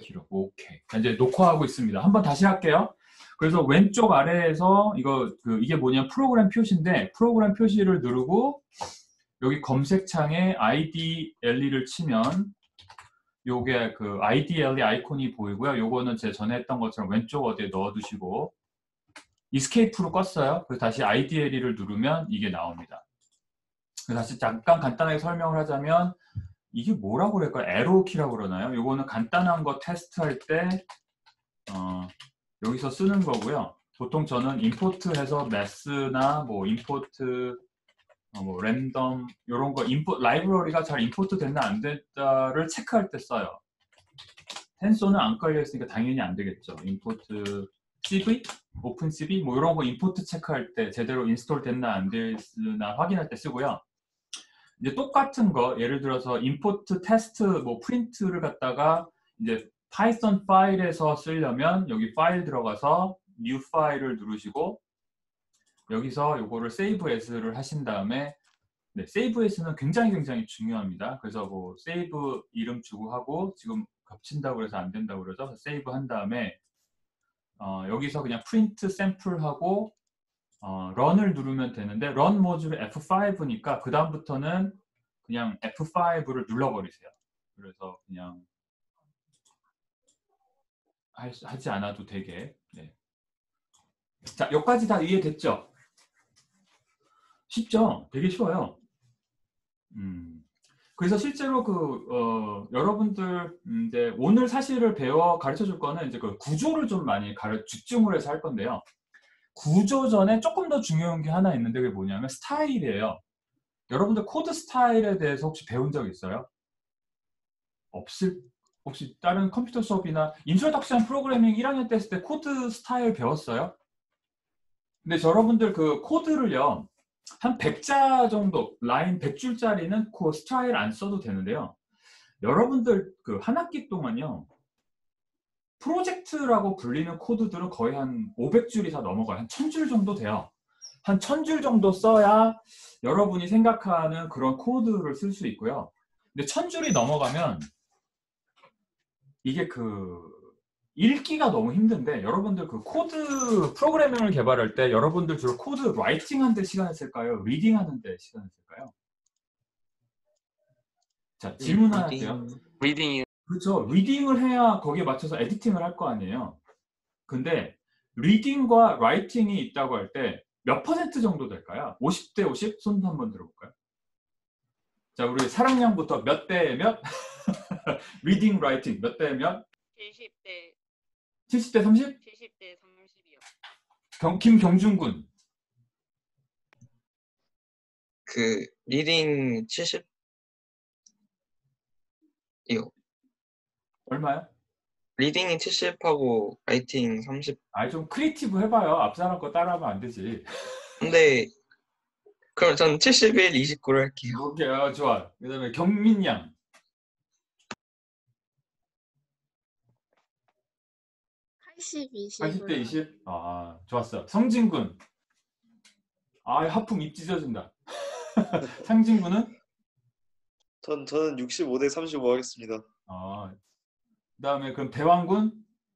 기록. 오케이. 자, 이제 녹화하고 있습니다. 한번 다시 할게요. 그래서 왼쪽 아래에서 이게 뭐냐면 프로그램 표시인데 프로그램 표시를 누르고 여기 검색창에 IDLE를 치면 요게 그 IDLE 아이콘이 보이고요. 요거는 제가 전에 했던 것처럼 왼쪽 어디에 넣어두시고 이스케이프로 껐어요. 그래서 다시 IDLE를 누르면 이게 나옵니다. 다시 잠깐 간단하게 설명을 하자면 이게 뭐라고 그럴까요? 에로키라고 그러나요? 요거는 간단한 거 테스트할 때 여기서 쓰는 거고요. 보통 저는 임포트해서 매스나 뭐 임포트 뭐 랜덤 이런 거 라이브러리가 잘 임포트 됐나 안 됐다를 체크할 때 써요. 텐소는 안 깔려 있으니까 당연히 안 되겠죠. 임포트 CV, 오픈 CV 뭐 이런 거 임포트 체크할 때 제대로 인스톨 됐나 안 됐나 확인할 때 쓰고요. 이제 똑같은 거 예를 들어서 임포트 테스트 뭐 프린트를 갖다가 이제 파이썬 파일에서 쓰려면 여기 파일 들어가서 뉴 파일을 누르시고 여기서 요거를 세이브 에스를 하신 다음에 네, 세이브 에스는 굉장히 중요합니다. 그래서 뭐 세이브 이름 주고 하고 지금 겹친다고 해서 안 된다고 그러죠. 세이브 한 다음에 여기서 그냥 프린트 샘플하고 런을 누르면 되는데 런 모듈이 F5니까 그 다음부터는 그냥 F5를 눌러버리세요. 그래서 그냥 하지 않아도 되게. 네. 자, 여기까지 다 이해됐죠? 쉽죠? 되게 쉬워요. 그래서 실제로 여러분들 이제 오늘 사실을 가르쳐 줄 거는 이제 그 구조를 좀 많이 집중을 해서 할 건데요. 구조 전에 조금 더 중요한 게 하나 있는데 그게 뭐냐면 스타일이에요. 여러분들 코드 스타일에 대해서 혹시 배운 적 있어요? 혹시 다른 컴퓨터 수업이나 인트로덕션 프로그래밍 1학년 때 했을 때 코드 스타일 배웠어요? 근데 여러분들 그 코드를요. 한 100자 정도, 라인 100줄짜리는 그 스타일 안 써도 되는데요. 여러분들 그 한 학기 동안요. 프로젝트라고 불리는 코드들은 거의 한 500줄이 다 넘어가요. 한 1000줄 정도 돼요. 한 1000줄 정도 써야 여러분이 생각하는 그런 코드를 쓸 수 있고요. 근데 1000줄이 넘어가면 이게 읽기가 너무 힘든데 여러분들 그 코드 프로그래밍을 개발할 때 여러분들 주로 코드 라이팅 하는 데 시간을 쓸까요? 리딩 하는 데 시간을 쓸까요? 자, 질문 하나 할게요. 리딩. 그렇죠. 리딩을 해야 거기에 맞춰서 에디팅을 할 거 아니에요. 근데 리딩과 라이팅이 있다고 할 때 몇 퍼센트 정도 될까요? 50대 50? 손 한번 들어볼까요? 자, 우리 사랑양부터 몇 대 몇? 리딩, 라이팅 몇 대 몇? 70대 70대 30? 70대 30이요. 김경준군. 그 리딩 70이요. 얼마요? 리딩이 70하고 라이팅 30. 좀 크리에이티브 해봐요. 앞사람 거 따라하면 안 되지. 근데 그럼 전 71, 29로 할게요. 오케이, 좋아. 그 다음에 경민양. 80, 20. 80대 20? 좋았어. 성진군. 하품 입 찢어진다. 상진군은? 저는 65대 35 하겠습니다. 그 다음에 그럼 대왕군?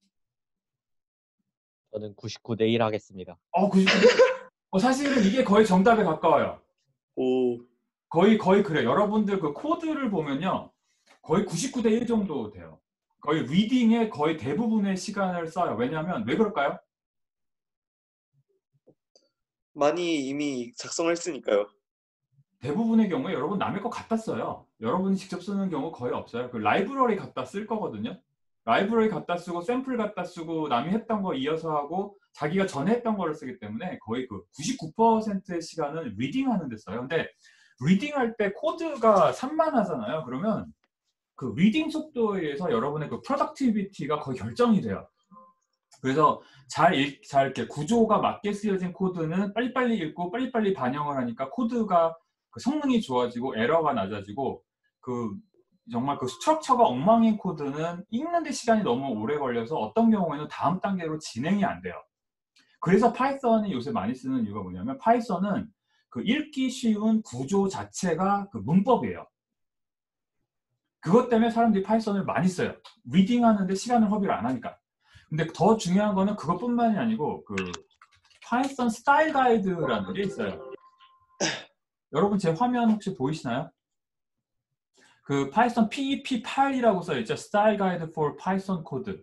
저는 99대 1 하겠습니다. 99대? 사실은 이게 거의 정답에 가까워요. 오. 거의 그래. 여러분들 그 코드를 보면요. 거의 99대 1 정도 돼요. 거의 리딩에 거의 대부분의 시간을 써요. 왜냐하면 왜 그럴까요? 많이 이미 작성을 했으니까요. 대부분의 경우에 여러분 남의 거 갖다 써요. 여러분이 직접 쓰는 경우 거의 없어요. 그 라이브러리 갖다 쓸 거거든요. 라이브러리 갖다 쓰고 샘플 갖다 쓰고 남이 했던 거 이어서 하고 자기가 전에 했던 거를 쓰기 때문에 거의 그 99%의 시간은 리딩 하는 데 써요. 근데 리딩 할 때 코드가 산만하잖아요. 그러면 그 리딩 속도에 의해서 여러분의 그 프로덕티비티가 거의 결정이 돼요. 그래서 잘 이렇게 구조가 맞게 쓰여진 코드는 빨리빨리 읽고 빨리빨리 반영을 하니까 코드가 그 성능이 좋아지고 에러가 낮아지고 정말 그 스트럭처가 엉망인 코드는 읽는데 시간이 너무 오래 걸려서 어떤 경우에는 다음 단계로 진행이 안 돼요. 그래서 파이썬이 요새 많이 쓰는 이유가 뭐냐면 파이썬은 그 읽기 쉬운 구조 자체가 그 문법이에요. 그것 때문에 사람들이 파이썬을 많이 써요. 리딩 하는데 시간을 허비를 안 하니까. 근데 더 중요한 거는 그것뿐만이 아니고 그 파이썬 스타일 가이드라는 게 있어요. 여러분 제 화면 혹시 보이시나요? 그 파이썬 PEP8이라고 써있죠. Style Guide for Python Code.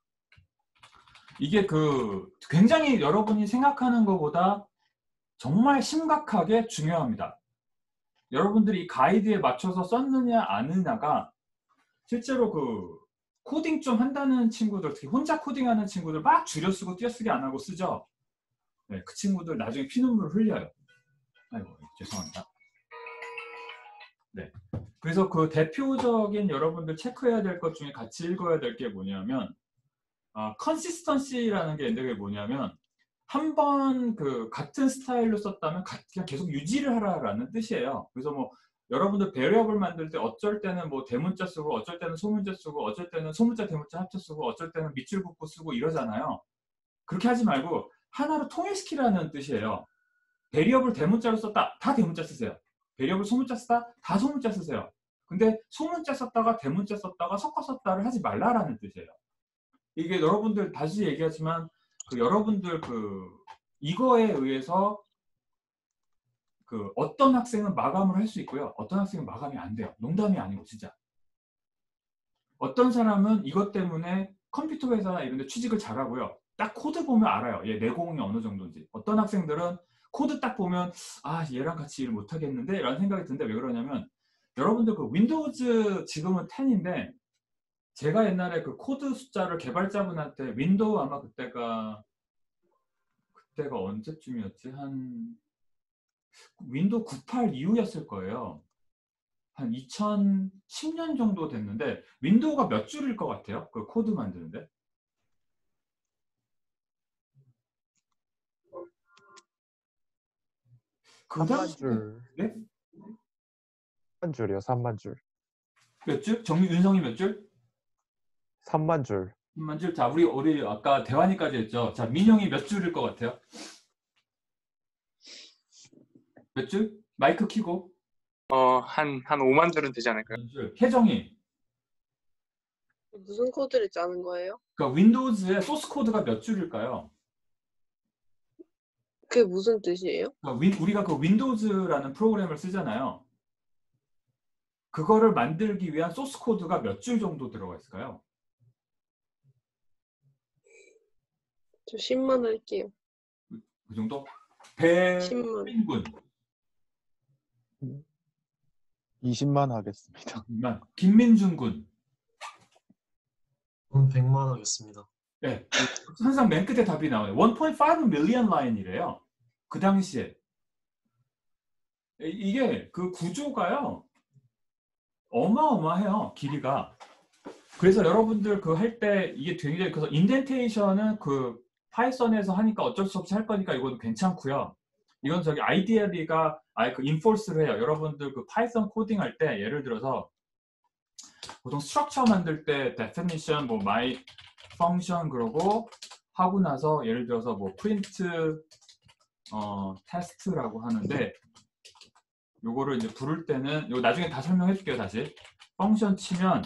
이게 그 굉장히 여러분이 생각하는 것보다 정말 심각하게 중요합니다. 여러분들이 이 가이드에 맞춰서 썼느냐 안 했느냐가 실제로 그 코딩 좀 한다는 친구들, 특히 혼자 코딩하는 친구들 막 줄여쓰고 띄어쓰기 안 하고 쓰죠. 네, 그 친구들 나중에 피눈물을 흘려요. 아이고 죄송합니다. 네. 그래서 그 대표적인 여러분들 체크해야 될 것 중에 같이 읽어야 될 게 뭐냐면 consistency라는 게 있는데 그게 뭐냐면 한 번 그 같은 스타일로 썼다면 그냥 계속 유지를 하라라는 뜻이에요. 그래서 뭐 여러분들 배려업을 만들 때 어쩔 때는 뭐 대문자 쓰고 어쩔 때는 소문자 쓰고 어쩔 때는 소문자 대문자 합쳐 쓰고 어쩔 때는 밑줄 긋고 쓰고 이러잖아요. 그렇게 하지 말고 하나로 통일시키라는 뜻이에요. 배리업을 대문자로 썼다. 다 대문자 쓰세요. 배리업을 소문자 쓰다. 다 소문자 쓰세요. 근데 소문자 썼다가 대문자 썼다가 섞어 썼다를 하지 말라라는 뜻이에요. 이게 여러분들 다시 얘기하지만 그 여러분들 그 이거에 의해서 그 어떤 학생은 마감을 할 수 있고요. 어떤 학생은 마감이 안 돼요. 농담이 아니고 진짜. 어떤 사람은 이것 때문에 컴퓨터 회사나 이런 데 취직을 잘하고요. 딱 코드 보면 알아요. 얘 내공이 어느 정도인지. 어떤 학생들은 코드 딱 보면 아 얘랑 같이 일 못하겠는데? 라는 생각이 드는데 왜 그러냐면 여러분들 그 윈도우즈 지금은 10인데 제가 옛날에 그 코드 숫자를 개발자분한테 윈도우 아마 그때가 언제쯤이었지? 한 윈도우 98 이후였을 거예요. 한 2010년 정도 됐는데 윈도우가 몇 줄일 것 같아요? 그 코드 만드는데? 그 3만 당시 줄. 네? 3만 줄이요. 3만 줄. 몇 줄? 윤성이 몇 줄? 3만 줄. 3만 줄? 자, 우리 아까 대환이까지 했죠. 자, 민영이 몇 줄일 것 같아요? 몇 줄? 마이크 켜고. 한 5만 줄은 되지 않을까요? 몇 줄? 혜정이. 무슨 코드를 짜는 거예요? 그러니까 윈도우즈의 소스 코드가 몇 줄일까요? 그게 무슨 뜻이에요? 그러니까 우리가 그 윈도우즈라는 프로그램을 쓰잖아요. 그거를 만들기 위한 소스 코드가 몇 줄 정도 들어가 있을까요? 저 10만 할게요. 그 정도? 10만. 배민군. 20만 하겠습니다. 김민준 군. 100만 하겠습니다. 네. 항상 맨 끝에 답이 나와요. 1.5 million line이래요. 그 당시에. 이게 그 구조가요. 어마어마해요. 길이가. 그래서 여러분들 그 할 때 이게 굉장히 그래서 인덴테이션은 그 파이썬에서 하니까 어쩔 수 없이 할 거니까 이건 괜찮고요. 이건 저기 IDLE가 아예 그 인포스를 해요. 여러분들 그 파이썬 코딩 할 때 예를 들어서 보통 스트럭처 만들 때 definition 뭐 my function 그러고 하고 나서 예를 들어서 뭐 print test라고 하는데 요거를 이제 부를 때는 요 나중에 다 설명해 줄게요. 다시 펑션 치면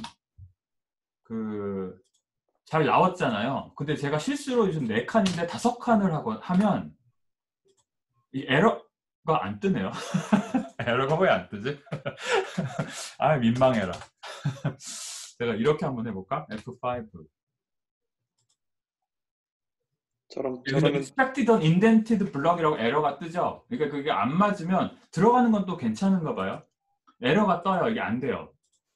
그 잘 나왔잖아요. 근데 제가 실수로 요즘 4칸인데 5칸을 하면 이 에러가 안 뜨네요. 에러가 왜 안 뜨지? 아 민망해라. 제가 이렇게 한번 해볼까? F5 저러면 expected on indented block이라고 에러가 뜨죠. 그러니까 그게 안 맞으면 들어가는 건 또 괜찮은가 봐요. 에러가 떠요. 이게 안 돼요.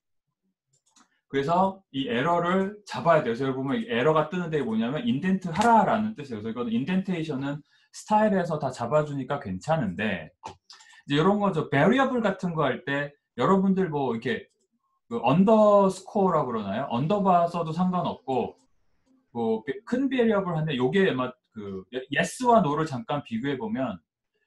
그래서 이 에러를 잡아야 돼요. 그래서 여기 보면 에러가 뜨는데 뭐냐면 인덴트 하라라는 뜻이에요. 그래서 이건 인덴테이션은 스타일에서 다 잡아주니까 괜찮은데 이제 이런 거죠. variable 같은 거 할 때 여러분들 뭐 이렇게 그 언더스코어라고 그러나요? 언더바 써도 상관없고 뭐 큰 variable 한데 요게 막 그 yes와 no를 잠깐 비교해 보면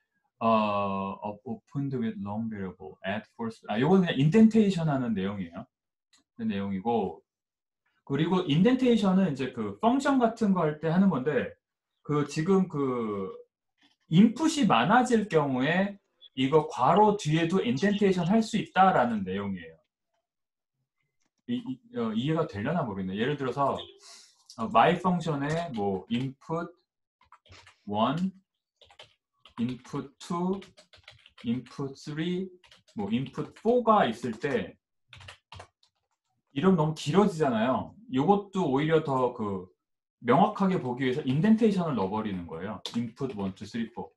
opened with long variable add false 요건 그냥 인덴테이션 하는 내용이에요. 내용이고 그리고 인덴테이션은 이제 그 펑션 같은 거 할 때 하는 건데 그 지금 그 인풋이 많아질 경우에 이거 괄호 뒤에도 인덴테이션 할 수 있다라는 내용이에요. 이해가 되려나 모르겠네. 예를 들어서 my function에 뭐 input 1, input 2, input 3, 뭐 input 4가 있을 때 이러면 너무 길어지잖아요. 이것도 오히려 더 그 명확하게 보기 위해서 인덴테이션을 넣어버리는 거예요. input 1, 2, 3, 4.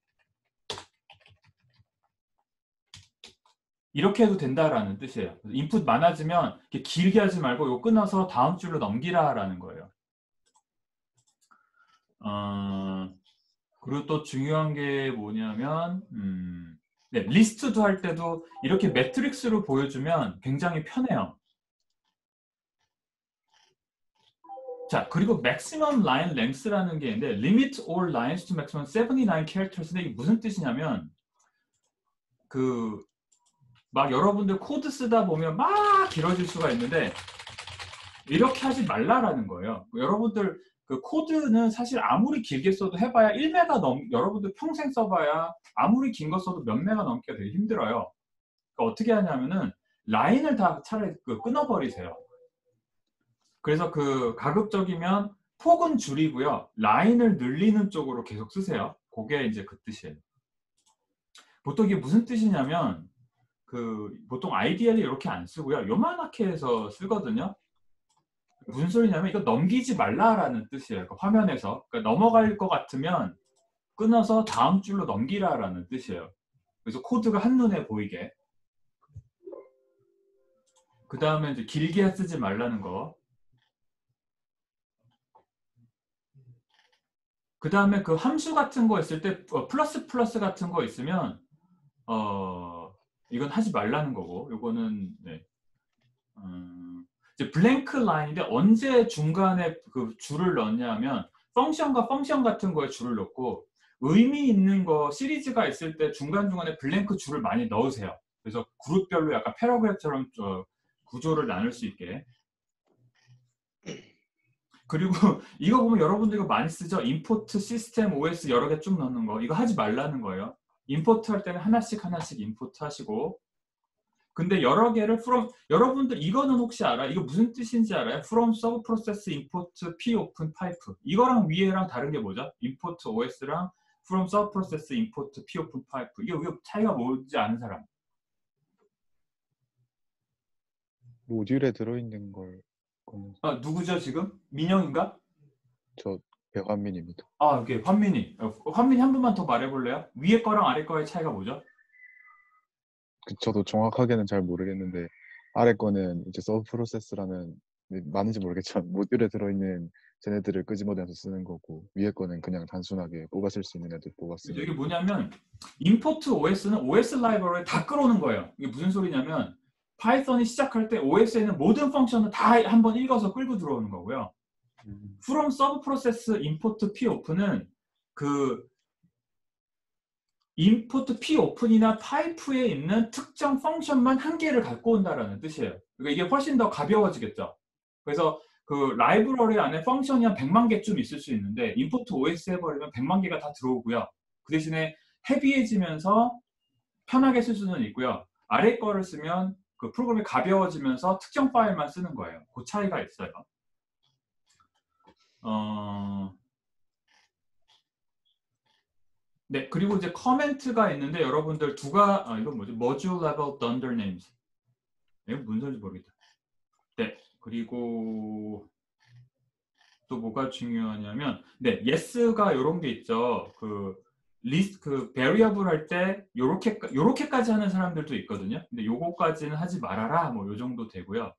이렇게 해도 된다라는 뜻이에요. 인풋 많아지면 이렇게 길게 하지 말고 이거 끊어서 다음 줄로 넘기라라는 거예요. 그리고 또 중요한 게 뭐냐면 네, 리스트도 할 때도 이렇게 매트릭스로 보여주면 굉장히 편해요. 자, 그리고 maximum line length라는 게 있는데 limit all lines to maximum 79 characters인데 이게 무슨 뜻이냐면 막 여러분들 코드 쓰다 보면 막 길어질 수가 있는데 이렇게 하지 말라라는 거예요. 여러분들 그 코드는 사실 아무리 길게 써도 해봐야 1메가 여러분들 평생 써봐야 아무리 긴 거 써도 몇 메가 넘기가 되게 힘들어요. 그러니까 어떻게 하냐면은 라인을 다 차라리 끊어버리세요. 그래서 가급적이면 폭은 줄이고요. 라인을 늘리는 쪽으로 계속 쓰세요. 그게 이제 그 뜻이에요. 보통 이게 무슨 뜻이냐면 보통 IDL이 이렇게 안 쓰고요. 요만하게 해서 쓰거든요. 무슨 소리냐면 이거 넘기지 말라라는 뜻이에요. 화면에서. 그러니까 넘어갈 것 같으면 끊어서 다음 줄로 넘기라라는 뜻이에요. 그래서 코드가 한눈에 보이게. 그 다음에 이제 길게 쓰지 말라는 거. 그 다음에 그 함수 같은 거 있을 때 플러스 같은 거 있으면 이건 하지 말라는 거고, 요거는 네. 이제 블랭크 라인인데 언제 중간에 그 줄을 넣냐면 펑션과 펑션 같은 거에 줄을 넣고 의미 있는 거 시리즈가 있을 때 중간중간에 블랭크 줄을 많이 넣으세요. 그래서 그룹별로 약간 패러그래프처럼 구조를 나눌 수 있게. 그리고 이거 보면 여러분들 이거 많이 쓰죠? 임포트 시스템 OS 여러 개 쭉 넣는 거. 이거 하지 말라는 거예요. 임포트 할 때는 하나씩 임포트 하시고. 근데 여러 개를 여러분들 이거는 혹시 알아요? 이거 무슨 뜻인지 알아요? from sub process import p open pipe. 이거랑 위에랑 다른 게 뭐죠? import OS랑 from sub process import p open pipe. 이게 차이가 뭔지 아는 사람? 모듈에 들어있는 걸 거는 누구죠 지금? 민영인가? 저 배환민입니다. 이게 환민이. 환민이 한 번만 더 말해볼래요? 위에 거랑 아래 거의 차이가 뭐죠? 저도 정확하게는 잘 모르겠는데 아래 거는 이제 서브 프로세스라는 맞는지 모르겠지만 모듈에 들어있는 쟤네들을 끄집어내서 쓰는 거고 위에 거는 그냥 단순하게 뽑아 쓸 수 있는 애들 뽑아 쓰는 이게 뭐냐면 import OS는 OS 라이브러리에 다 끌어오는 거예요. 이게 무슨 소리냐면 파이썬이 시작할 때 OS에 있는 모든 펑션을 다 한번 읽어서 끌고 들어오는 거고요. from sub process import p open은 import p open이나 파이프에 있는 특정 펑션만 한 개를 갖고 온다라는 뜻이에요. 그러니까 이게 훨씬 더 가벼워지겠죠. 그래서 라이브러리 안에 펑션이 한 100만 개쯤 있을 수 있는데 import OS 해버리면 100만 개가 다 들어오고요. 그 대신에 헤비해지면서 편하게 쓸 수는 있고요. 아래 거를 쓰면 그 프로그램이 가벼워지면서 특정 파일만 쓰는 거예요. 그 차이가 있어요. 네, 그리고 이제 커멘트가 있는데 여러분들 이건 뭐지? Module Level Dunder Names. 이건 무슨 소리인지 모르겠다. 네, 그리고 또 뭐가 중요하냐면, 네, yes가 이런 게 있죠. variable 할 때 요렇게까지 하는 사람들도 있거든요. 근데 요거까지는 하지 말아라. 뭐 요 정도 되고요.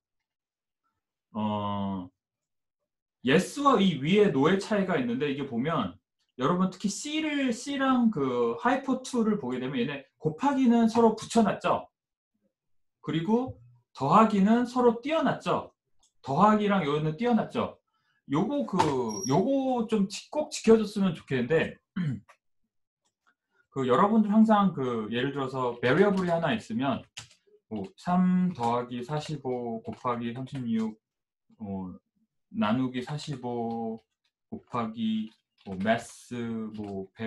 yes와 이 위에 no의 차이가 있는데 이게 보면 여러분 특히 C랑 hyper2를 보게 되면 얘네 곱하기는 서로 붙여놨죠. 그리고 더하기는 서로 띄어놨죠. 더하기랑 요는 띄어놨죠. 요거 좀 꼭 지켜줬으면 좋겠는데 여러분들 항상 예를 들어서 variable이 하나 있으면 3 더하기 45 곱하기 36 나누기 45 곱하기 math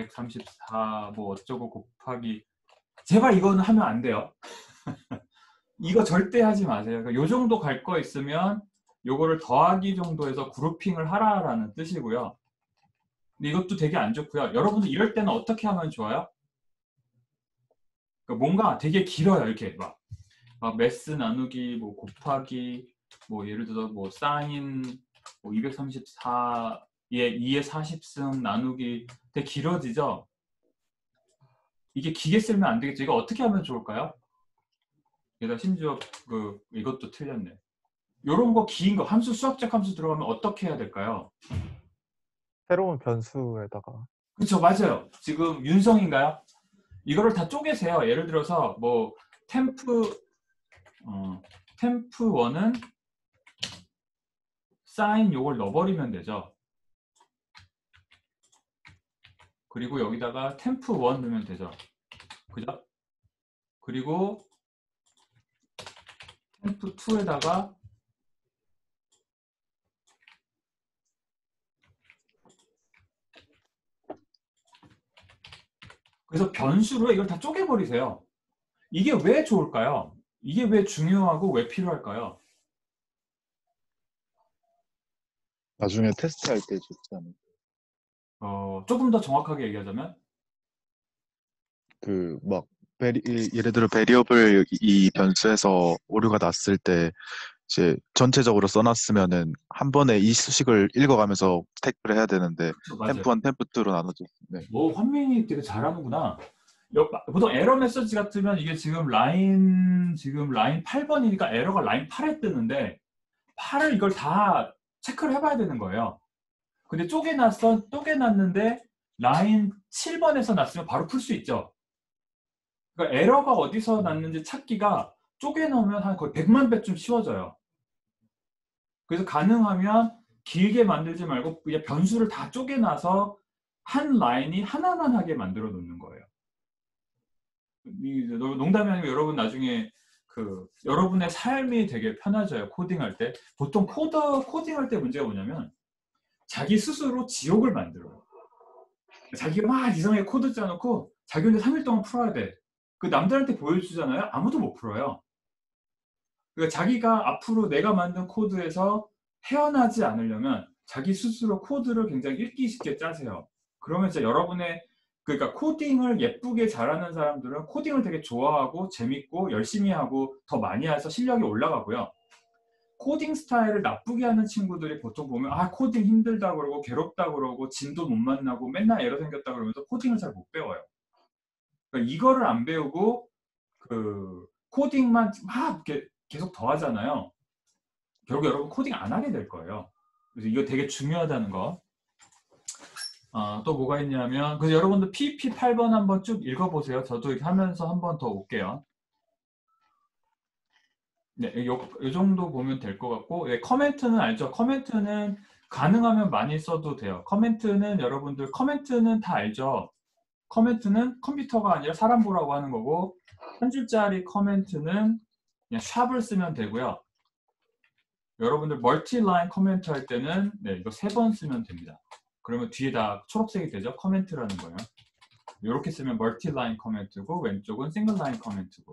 134 어쩌고 곱하기 제발 이거는 하면 안 돼요. 이거 절대 하지 마세요. 그러니까 요 정도 갈 거 있으면 요거를 더하기 정도에서 그룹핑을 하라라는 뜻이고요. 근데 이것도 되게 안 좋고요. 여러분들 이럴 때는 어떻게 하면 좋아요? 그러니까 뭔가 되게 길어요. 이렇게 막 매스 나누기 뭐 곱하기 뭐 예를 들어서 뭐 사인 뭐 234에 2의 40승 나누기 되게 길어지죠. 이게 기계 쓰면 안 되겠죠. 이거 어떻게 하면 좋을까요? 게다가 심지어 이것도 틀렸네. 요런 거 긴 거 함수 수학적 함수 들어가면 어떻게 해야 될까요? 새로운 변수에다가 그렇죠, 맞아요. 지금 윤성인가요? 이거를 다 쪼개세요. 예를 들어서 뭐 템프 1은 사인 요걸 넣어버리면 되죠. 그리고 여기다가 템프 1 넣으면 되죠. 그죠? 그리고 템프 2에다가 그래서 변수로 이걸 다 쪼개버리세요. 이게 왜 좋을까요? 이게 왜 중요하고 왜 필요할까요? 나중에 테스트할 때 좋지 않을까. 조금 더 정확하게 얘기하자면 막 예를 들어 베리어블 이 변수에서 오류가 났을 때 이제 전체적으로 써놨으면은 한 번에 이 수식을 읽어가면서 태그를 해야 되는데 맞아요. 템프 1, 템프 2로 나눠져. 네. 환민이 되게 잘하는구나. 보통 에러 메시지 같으면 이게 지금 라인 8번이니까 에러가 라인 8에 뜨는데 8을 이걸 다 체크를 해봐야 되는 거예요. 근데 쪼개놨는데 라인 7번에서 났으면 바로 풀 수 있죠. 그러니까 에러가 어디서 났는지 찾기가 쪼개놓으면 한 거의 100만 배쯤 쉬워져요. 그래서 가능하면 길게 만들지 말고 그냥 변수를 다 쪼개놔서 한 라인이 하나만 하게 만들어 놓는 거예요. 농담이 아니고 여러분 나중에 여러분의 삶이 되게 편해져요. 코딩할 때. 보통 코딩할 때 문제가 뭐냐면 자기 스스로 지옥을 만들어요. 자기가 막 이상하게 코드 짜놓고 자기 혼자 3일 동안 풀어야 돼. 남들한테 보여주잖아요. 아무도 못 풀어요. 그러니까 자기가 앞으로 내가 만든 코드에서 헤어나지 않으려면 자기 스스로 코드를 굉장히 읽기 쉽게 짜세요. 그러면 진짜 그러니까 코딩을 예쁘게 잘하는 사람들은 코딩을 되게 좋아하고 재밌고 열심히 하고 더 많이 해서 실력이 올라가고요. 코딩 스타일을 나쁘게 하는 친구들이 보통 보면 코딩 힘들다 그러고 괴롭다 그러고 진도 못 만나고 맨날 에러 생겼다 그러면서 코딩을 잘 못 배워요. 그러니까 이거를 안 배우고 코딩만 막 이렇게 계속 더 하잖아요. 결국 여러분 코딩 안 하게 될 거예요. 그래서 이거 되게 중요하다는 거. 또 뭐가 있냐면 그래서 여러분들 PEP 8번 한번 쭉 읽어보세요. 저도 이렇게 하면서 한 번 더 올게요. 네, 요 정도 보면 될 것 같고 커멘트는 알죠? 커멘트는 가능하면 많이 써도 돼요. 여러분들 커멘트는 다 알죠? 커멘트는 컴퓨터가 아니라 사람 보라고 하는 거고 한 줄짜리 커멘트는 그냥 샵을 쓰면 되고요. 여러분들 멀티라인 커멘트 할 때는 이거 3번 쓰면 됩니다. 그러면 뒤에 다 초록색이 되죠? 커멘트라는 거예요. 이렇게 쓰면 멀티라인 커멘트고 왼쪽은 싱글라인 커멘트고.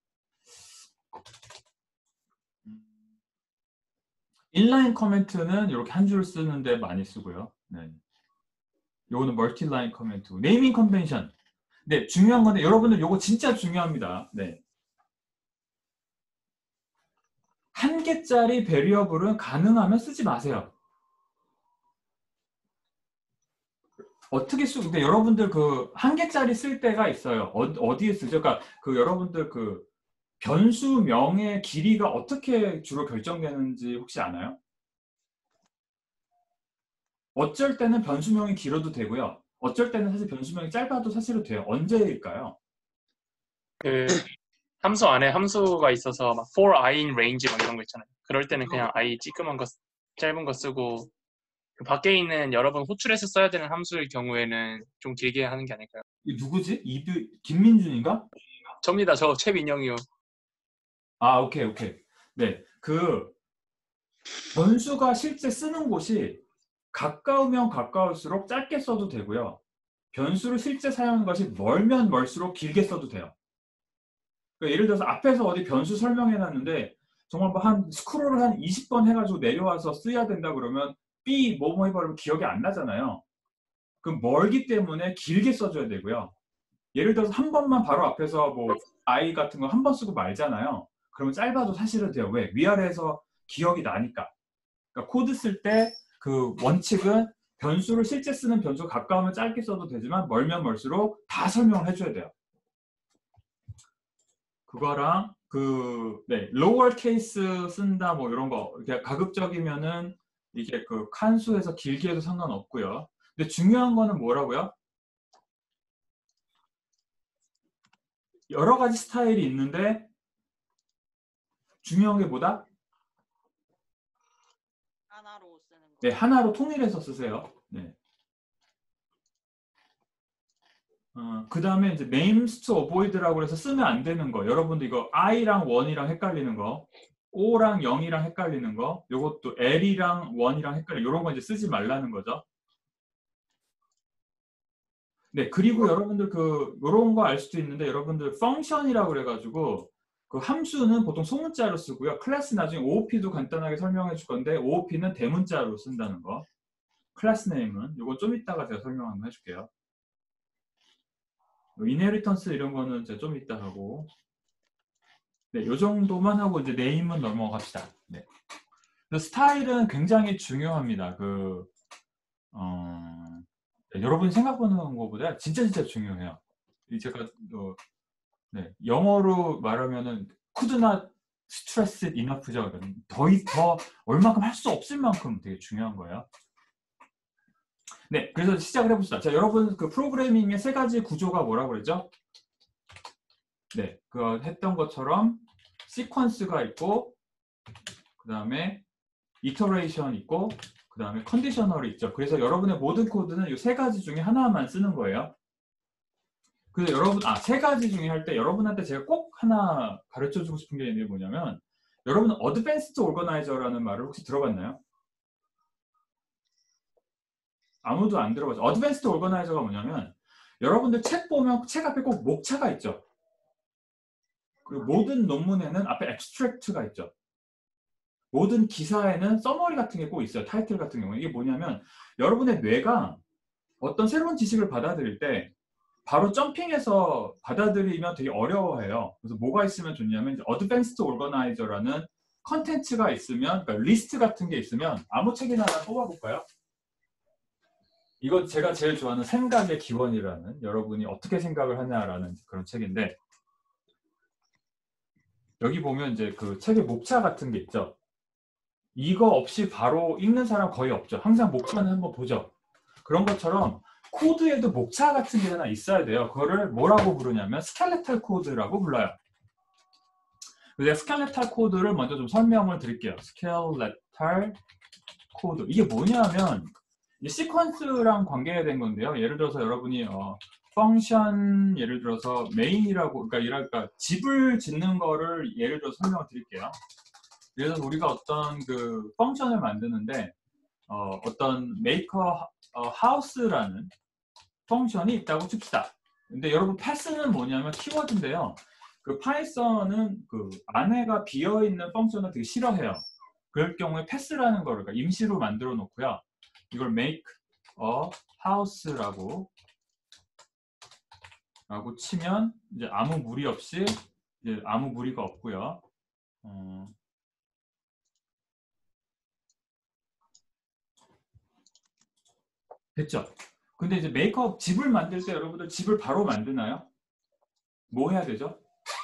인라인 커멘트는 이렇게 한 줄 쓰는데 많이 쓰고요. 요거는 멀티라인 커멘트고 네이밍 컨벤션. 네, 중요한 건데 여러분들 요거 진짜 중요합니다. 네. 한 개짜리 베리어블은 가능하면 쓰지 마세요. 어떻게 근데 여러분들 한 개짜리 쓸 때가 있어요. 어디에 쓰죠? 그러니까 여러분들 변수명의 길이가 어떻게 주로 결정되는지 혹시 아나요? 어쩔 때는 변수명이 길어도 되고요. 어쩔 때는 사실 변수명이 짧아도 사실은 돼요. 언제일까요? 함수 안에 함수가 있어서 막 for i in range 막 이런 거 있잖아요. 그럴 때는 그냥 i 찌끄만 거 짧은 거 쓰고 밖에 있는 여러분 호출해서 써야 되는 함수일 경우에는 좀 길게 하는 게 아닐까요? 이 누구지? 김민준인가? 접니다. 저 최민영이요. 오케이. 네, 변수가 실제 쓰는 곳이 가까우면 가까울수록 짧게 써도 되고요. 변수를 실제 사용하는 것이 멀면 멀수록 길게 써도 돼요. 그러니까 예를 들어서 앞에서 어디 변수 설명해놨는데 정말 뭐 한 스크롤을 한 20번 해가지고 내려와서 써야 된다 그러면 B 뭐뭐 해버리면 기억이 안 나잖아요. 그럼 멀기 때문에 길게 써줘야 되고요. 예를 들어서 한 번만 바로 앞에서 뭐 I 같은 거 한 번 쓰고 말잖아요. 그러면 짧아도 사실은 돼요. 왜? 위아래에서 기억이 나니까. 그러니까 코드 쓸 때 그 원칙은 변수를 실제 쓰는 변수가 가까우면 짧게 써도 되지만 멀면 멀수록 다 설명을 해줘야 돼요. 그거랑 로월 케이스 쓴다 뭐 이런 거 이렇게 가급적이면은 이게 그 칸수에서 길게 해도 상관없고요. 근데 중요한 거는 뭐라고요? 여러 가지 스타일이 있는데 중요한 게 뭐다? 하나로 쓰는 거. 네, 하나로 통일해서 쓰세요. 네. 그 다음에 이제 names to avoid라고 해서 쓰면 안 되는 거. 여러분들 이거 i랑 1이랑 헷갈리는 거, o랑 0이랑 헷갈리는 거, 요것도 l이랑 1이랑 헷갈리는 이런 거 이제 쓰지 말라는 거죠. 네, 그리고 여러분들 요런 거 알 수도 있는데 여러분들 function이라고 그래가지고 그 함수는 보통 소문자로 쓰고요. 클래스 나중에 OOP도 간단하게 설명해 줄 건데 OOP는 대문자로 쓴다는 거. 클래스 네임은 이거 좀 이따가 제가 설명 한번 해줄게요. 인헤리턴스 이런 거는 제가 좀 이따 하고 네, 요 정도만 하고 이제 네임은 넘어갑시다. 네. 스타일은 굉장히 중요합니다. 네, 여러분이 생각하는 것보다 진짜 중요해요. 제가 네, 영어로 말하면은 could not stress it enough죠. 더 얼마큼 할 수 없을 만큼 되게 중요한 거예요. 네, 그래서 시작을 해봅시다. 자, 여러분 그 프로그래밍의 세 가지 구조가 뭐라고 그랬죠? 네, 그 했던 것처럼 시퀀스가 있고, 그 다음에 이터레이션 있고, 그 다음에 컨디셔널이 있죠. 그래서 여러분의 모든 코드는 이 세 가지 중에 하나만 쓰는 거예요. 그래서 여러분, 세 가지 중에 할 때 여러분한테 제가 꼭 하나 가르쳐 주고 싶은 게 있는 게 뭐냐면, 여러분은 어드밴스드 오거나이저라는 말을 혹시 들어봤나요? 아무도 안 들어봤죠. 어드밴스드 오거나이저가 뭐냐면 여러분들 책 보면 책 앞에 꼭 목차가 있죠. 그리고 모든 논문에는 앞에 앱스트랙트가 있죠. 모든 기사에는 서머리 같은 게 꼭 있어요. 타이틀 같은 경우에. 이게 뭐냐면 여러분의 뇌가 어떤 새로운 지식을 받아들일 때 바로 점핑해서 받아들이면 되게 어려워해요. 그래서 뭐가 있으면 좋냐면 어드밴스드 오거나이저라는 컨텐츠가 있으면, 그러니까 리스트 같은 게 있으면 아무 책이나 하나 뽑아볼까요? 이건 제가 제일 좋아하는 생각의 기원이라는, 여러분이 어떻게 생각을 하냐라는 그런 책인데, 여기 보면 이제 그 책의 목차 같은 게 있죠. 이거 없이 바로 읽는 사람 거의 없죠. 항상 목차는 한번 보죠. 그런 것처럼 코드에도 목차 같은 게 하나 있어야 돼요. 그거를 뭐라고 부르냐면 스켈레탈 코드라고 불러요. 제가 스켈레탈 코드를 먼저 좀 설명을 드릴게요. 스켈레탈 코드. 이게 뭐냐면 시퀀스랑 관계된 건데요. 예를 들어서 여러분이 펑션 예를 들어서 메인이라고, 그러니까 집을 짓는 거를 예를 들어서 설명을 드릴게요. 예를 들어서 우리가 어떤 그 펑션을 만드는데 어떤 메이커 하우스라는 펑션이 있다고 칩시다. 근데 여러분 패스는 뭐냐면 키워드인데요. 그 파이썬은 그 안에가 비어 있는 펑션을 되게 싫어해요. 그럴 경우에 패스라는 거를 그러니까 임시로 만들어 놓고요. 이걸 make a house라고 치면 이제 아무 무리 없이 이제 아무 무리가 없고요. 됐죠? 근데 이제 메이크업 집을 만들 때 여러분들 집을 바로 만드나요? 뭐 해야 되죠?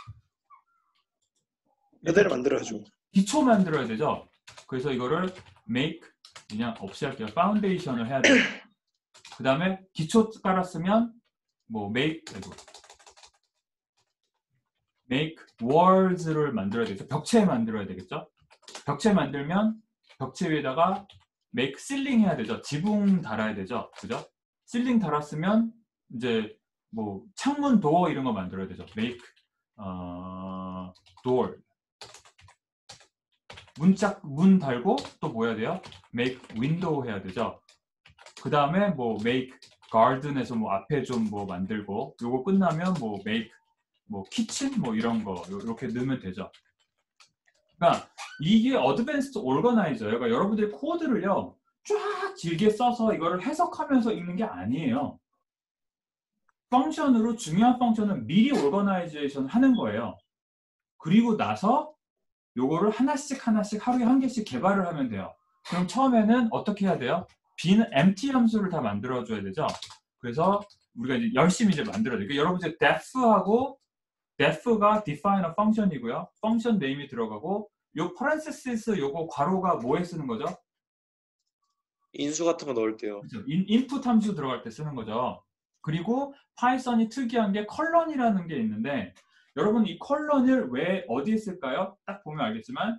그대로 만들어야죠. 기초 만들어야 되죠? 그래서 이거를 make 그냥 없이 할게요. 파운데이션을 해야 돼요. 그 다음에 기초 깔았으면 뭐 make walls를 만들어야 되죠. 벽체 만들어야 되겠죠? 벽체 만들면 벽체 위에다가 make ceiling 해야 되죠. 지붕 달아야 되죠. 그죠? 실링 달았으면 이제 뭐 창문 도어 이런 거 만들어야 되죠. make door. 문 달고 또 뭐 해야 돼요? make window 해야 되죠. 그 다음에 뭐 make garden에서 뭐 앞에 좀 뭐 만들고, 요거 끝나면 뭐 make 뭐 키친 뭐 이런 거 이렇게 넣으면 되죠. 그러니까 이게 어드밴스드 오거나이저예요. 그러니까 여러분들이 코드를요 쫙 길게 써서 이거를 해석하면서 읽는 게 아니에요. 펑션으로 중요한 펑션은 미리 오거나이제이션 하는 거예요. 그리고 나서 요거를 하나씩 하루에 한 개씩 개발을 하면 돼요. 그럼 처음에는 어떻게 해야 돼요? 빈 empty 함수를 다 만들어줘야 되죠. 그래서 우리가 이제 열심히 이제 만들어야 돼요. 그러니까 여러분 이제 def하고 def가 define a function이고요. function name이 들어가고 요 parenthesis 요거 괄호가 뭐에 쓰는 거죠? 인수 같은 거 넣을 때요. 그렇죠. input 함수 들어갈 때 쓰는 거죠. 그리고 파이썬이 특이한 게 컬런이라는 게 있는데 여러분 이 컬런을 왜 어디에 쓸까요? 딱 보면 알겠지만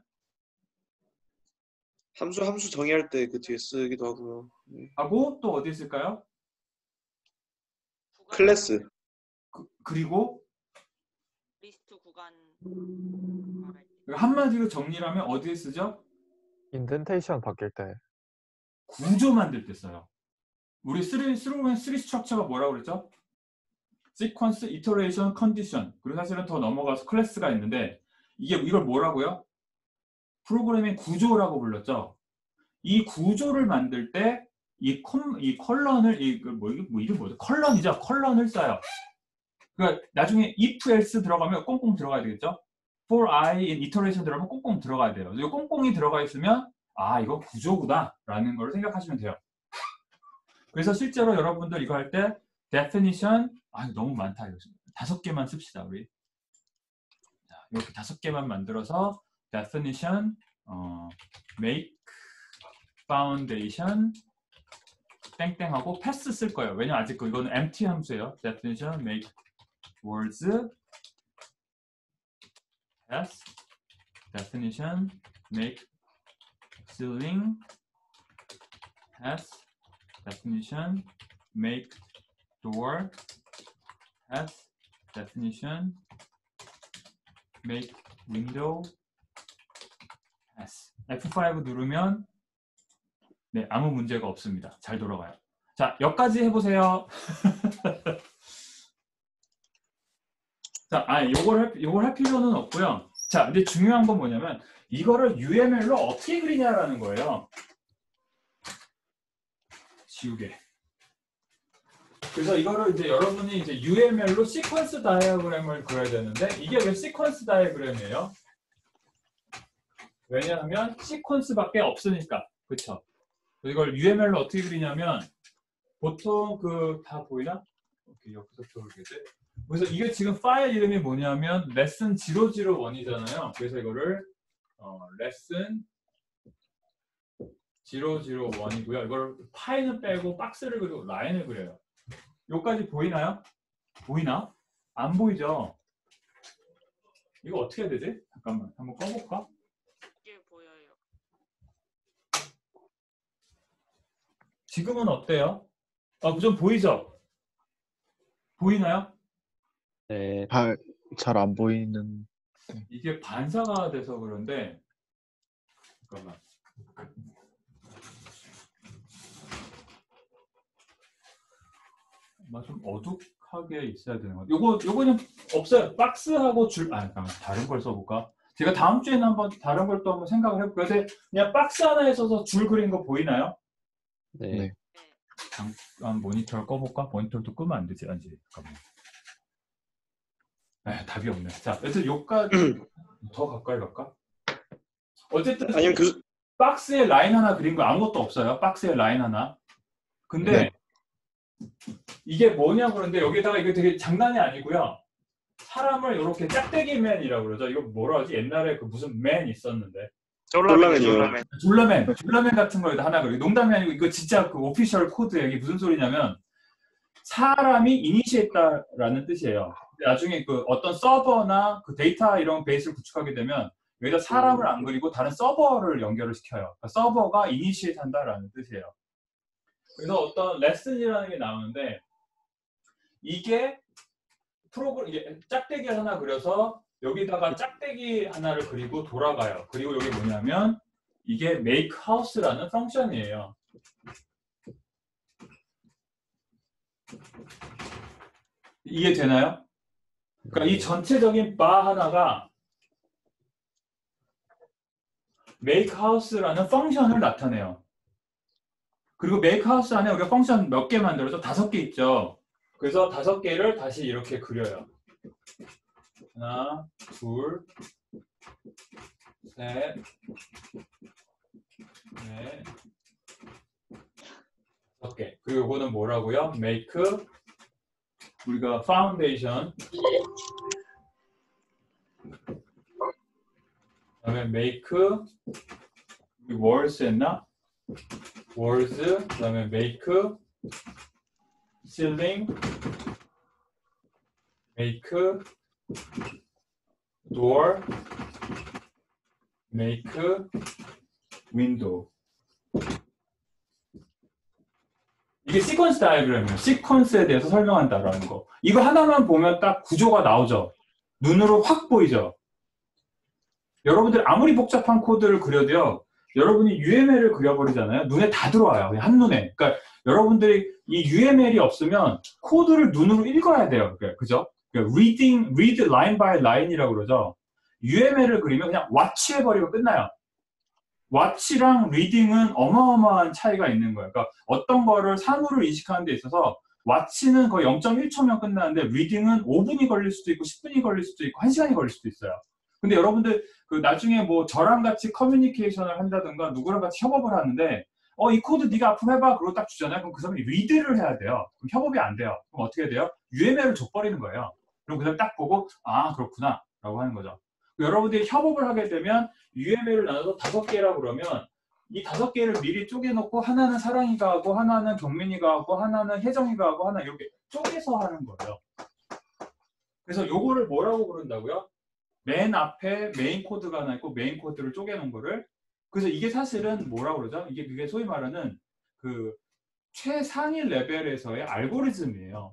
함수 정의할 때 그 뒤에 쓰기도 하고요. 하고 또 어디에 쓸까요? 클래스. 그리고 리스트 구간 한마디로 정리를 하면 어디에 쓰죠? 인덴테이션 바뀔 때. 구조 만들 때 써요. 우리 3 스트럭처가 뭐라고 그랬죠? sequence, iteration, condition. 그리고 사실은 더 넘어가서 클래스가 있는데 이걸 뭐라고요? 프로그래밍 구조라고 불렀죠. 이 구조를 만들 때 이 컬런을 이름 뭐죠? 컬런이죠. 컬런을 써요. 그러니까 나중에 if else 들어가면 꽁꽁 들어가야 되겠죠. for i in iteration 들어가면 꽁꽁 들어가야 돼요. 이 꽁꽁이 들어가 있으면 아 이거 구조구나라는 걸 생각하시면 돼요. 그래서 실제로 여러분들 이거 할 때 definition 너무 많다. 5개만 씁시다 우리. 자, 이렇게 5개만 만들어서 definition, make, foundation, 땡땡하고 pass 쓸 거예요. 왜냐면 아직 이거는 empty 함수예요. definition, make, words, pass, definition, make, ceiling, pass, definition, make, door, pass, definition, make, window, pass. F5 누르면 네, 아무 문제가 없습니다. 잘 돌아가요. 자, 여기까지 해보세요. 자, 요걸 할 필요는 없고요. 자, 근데 중요한 건 뭐냐면 이거를 UML로 어떻게 그리냐라는 거예요. 지우개. 그래서 이거를 이제 여러분이 이제 UML로 시퀀스 다이어그램을 그려야 되는데 이게 왜 시퀀스 다이어그램이에요? 왜냐하면 시퀀스밖에 없으니까. 그렇죠? 이걸 UML로 어떻게 그리냐면 보통 다 보이나? 이렇게 여기서 들어오겠지? 그래서 이게 지금 파일 이름이 뭐냐면 lesson 001이잖아요. 그래서 이거를 lesson 001이고요. 이걸 파일은 빼고 박스를 그리고 라인을 그려요. 여기까지 보이나요? 보이나? 안 보이죠? 이거 어떻게 해야 되지? 잠깐만 한번 꺼볼까? 이게 보여요. 지금은 어때요? 좀 보이죠? 보이나요? 네. 잘 안 보이는. 이게 반사가 돼서 그런데 잠깐만. 좀 어둑하게 있어야 되는 거. 요거는 없어요. 박스하고 잠깐만 다른 걸 써볼까? 제가 다음 주에는 한번 다른 걸 또 한번 생각을 해볼게요. 근데 그냥 박스 하나에 써서 줄 그린 거 보이나요? 네. 잠깐 모니터를 꺼볼까? 모니터도 끄면 안 되지. 아니지. 잠깐만. 답이 없네. 자, 여튼 여기까지 더 가까이 갈까? 어쨌든 아니면 박스에 라인 하나 그린 거 아무것도 없어요. 박스에 라인 하나. 근데 이게 뭐냐고 그러는데 여기다가 이거 되게 장난이 아니고요. 사람을 이렇게 짝대기맨이라고 그러죠. 이거 뭐라 하지? 옛날에 무슨 맨 있었는데. 졸라맨. 졸라맨 같은 거에다 하나 그리고 농담이 아니고 이거 진짜 오피셜 코드에 이게 무슨 소리냐면 사람이 이니시했다라는 뜻이에요. 나중에 어떤 서버나 데이터 이런 베이스를 구축하게 되면 여기다 사람을 안 그리고 다른 서버를 연결을 시켜요. 그러니까 서버가 이니시에이트 한다라는 뜻이에요. 그래서 어떤 레슨이라는 게 나오는데 이게 이게 짝대기 하나 그려서 여기다가 짝대기 하나를 그리고 돌아가요. 그리고 여기 뭐냐면 이게 make house라는 펑션이에요. 이해되나요? 그러니까 이 전체적인 바 하나가 make house라는 펑션을 나타내요. 그리고 make house 안에 우리가 펑션 몇 개 만들어서 5개 있죠. 그래서 5개를 다시 이렇게 그려요. 하나, 둘, 셋, 넷, 5개. 그리고 이거는 뭐라고요? make, 우리가 foundation, 그다음에 make, walls 했나? walls, 그다음에 make, ceiling, make, door, make, window. 이게 시퀀스 다이어그램이에요. 시퀀스에 대해서 설명한다라는 거. 이거 하나만 보면 딱 구조가 나오죠. 눈으로 확 보이죠. 여러분들 아무리 복잡한 코드를 그려도요. 여러분이 UML을 그려버리잖아요. 눈에 다 들어와요. 그냥 한눈에. 그러니까 여러분들이 이 UML이 없으면 코드를 눈으로 읽어야 돼요. 그죠? read line by line이라고 그러죠. UML을 그리면 그냥 watch 해버리고 끝나요. watch랑 reading은 어마어마한 차이가 있는 거예요. 그러니까 어떤 거를 사물을 인식하는 데 있어서 watch는 거의 0.1초면 끝나는데 reading은 5분이 걸릴 수도 있고 10분이 걸릴 수도 있고 1시간이 걸릴 수도 있어요. 근데 여러분들 그 나중에 뭐 저랑 같이 커뮤니케이션을 한다든가 누구랑 같이 협업을 하는데 이 코드 네가 앞으로 해봐 그러고 딱 주잖아요. 그럼 그 사람이 리드를 해야 돼요. 그럼 협업이 안 돼요. 그럼 어떻게 해야 돼요? UML을 줘버리는 거예요. 그럼 그 사람이 딱 보고 아 그렇구나 라고 하는 거죠. 여러분들이 협업을 하게 되면 UML을 나눠서 5개라고 그러면 이 5개를 미리 쪼개놓고 하나는 사랑이가 하고 하나는 경민이가 하고 하나는 혜정이가 하고 하나 이렇게 쪼개서 하는 거예요. 그래서 요거를 뭐라고 부른다고요? 맨 앞에 메인 코드가 하나 있고 메인 코드를 쪼개놓은 거를 그래서 이게 사실은 뭐라고 그러죠? 이게 그게 소위 말하는 그 최상위 레벨에서의 알고리즘이에요.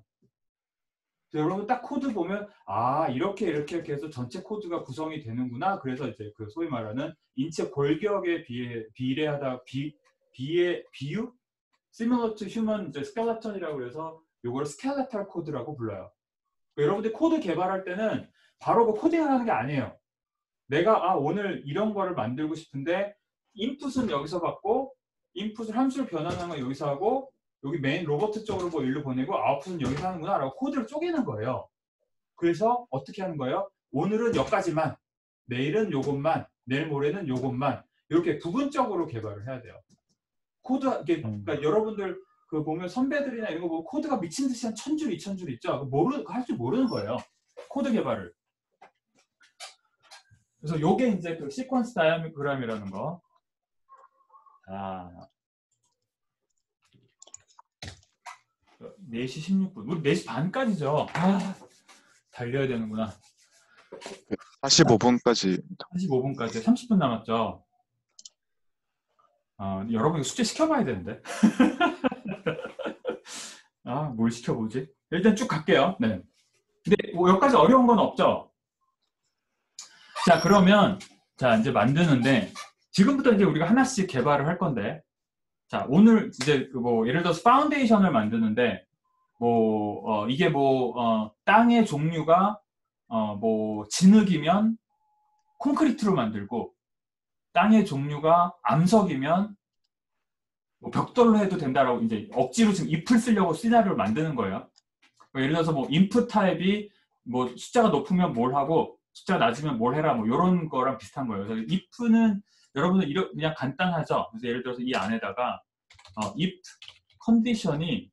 여러분 딱 코드 보면 아 이렇게 해서 전체 코드가 구성이 되는구나. 그래서 이제 그 소위 말하는 인체 골격에 비례하다 비유 similar to human skeleton이라고 해서 요걸 skeletal 코드라고 불러요. 여러분들 코드 개발할 때는 바로 그 코딩을 하는 게 아니에요. 내가 오늘 이런 거를 만들고 싶은데 인풋은 여기서 받고 인풋을 함수를 변환하는 건 여기서 하고 여기 메인 로버트 쪽으로 뭐 일로 보내고 아웃풋은 여기서 하는구나 라고 코드를 쪼개는 거예요. 그래서 어떻게 하는 거예요? 오늘은 여기까지만, 내일은 요것만, 내일 모레는 요것만 이렇게 부분적으로 개발을 해야 돼요. 코드, 그러니까 여러분들 그 보면 선배들이나 이런 거 보면 코드가 미친 듯이 한 1000줄, 2000줄 있죠. 할 줄 모르는 거예요. 코드 개발을. 그래서 요게 이제 그 시퀀스 다이어그램이라는 거. 자, 4시 16분. 우리 4시 반까지죠. 달려야 되는구나. 45분까지. 45분까지 30분 남았죠. 여러분 이거 숙제 시켜봐야 되는데. 뭘 시켜보지? 일단 쭉 갈게요. 네. 근데 뭐 여기까지 어려운 건 없죠? 자, 그러면 자 이제 만드는데 지금부터 이제 우리가 하나씩 개발을 할 건데 자, 오늘 이제 뭐 예를 들어서 파운데이션을 만드는데 뭐 이게 뭐 땅의 종류가 뭐 진흙이면 콘크리트로 만들고 땅의 종류가 암석이면 뭐 벽돌로 해도 된다라고 이제 억지로 지금 if를 쓰려고 시나리오를 만드는 거예요. 예를 들어서 뭐 input 타입이 뭐 숫자가 높으면 뭘 하고 숫자가 낮으면 뭘 해라 뭐 이런 거랑 비슷한 거예요. 그래서 if는 여러분들 그냥 간단하죠. 그래서 예를 들어서 이 안에다가 if 컨디션이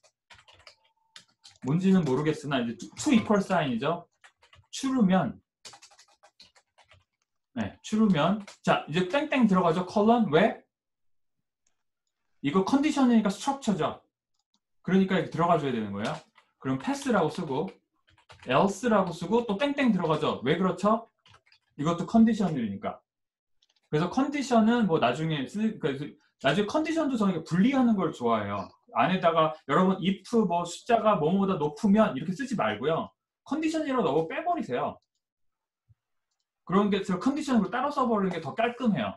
뭔지는 모르겠으나 이제 true equal sign이죠. true면 네, true면 자 이제 땡땡 들어가죠. 컬런 왜? 이거 컨디션이니까 스트럭처죠. 그러니까 이렇게 들어가줘야 되는 거예요. 그럼 pass라고 쓰고 else라고 쓰고 또 땡땡 들어가죠. 왜 그렇죠? 이것도 컨디션이니까. 그래서 컨디션은 뭐 나중에 나중에 컨디션도 저는 분리하는 걸 좋아해요. 안에다가 여러분 if 뭐 숫자가 뭐뭐보다 높으면 이렇게 쓰지 말고요. 컨디션이라고 너무 빼버리세요. 그런 게 컨디션으로 따로 써버리는 게 더 깔끔해요.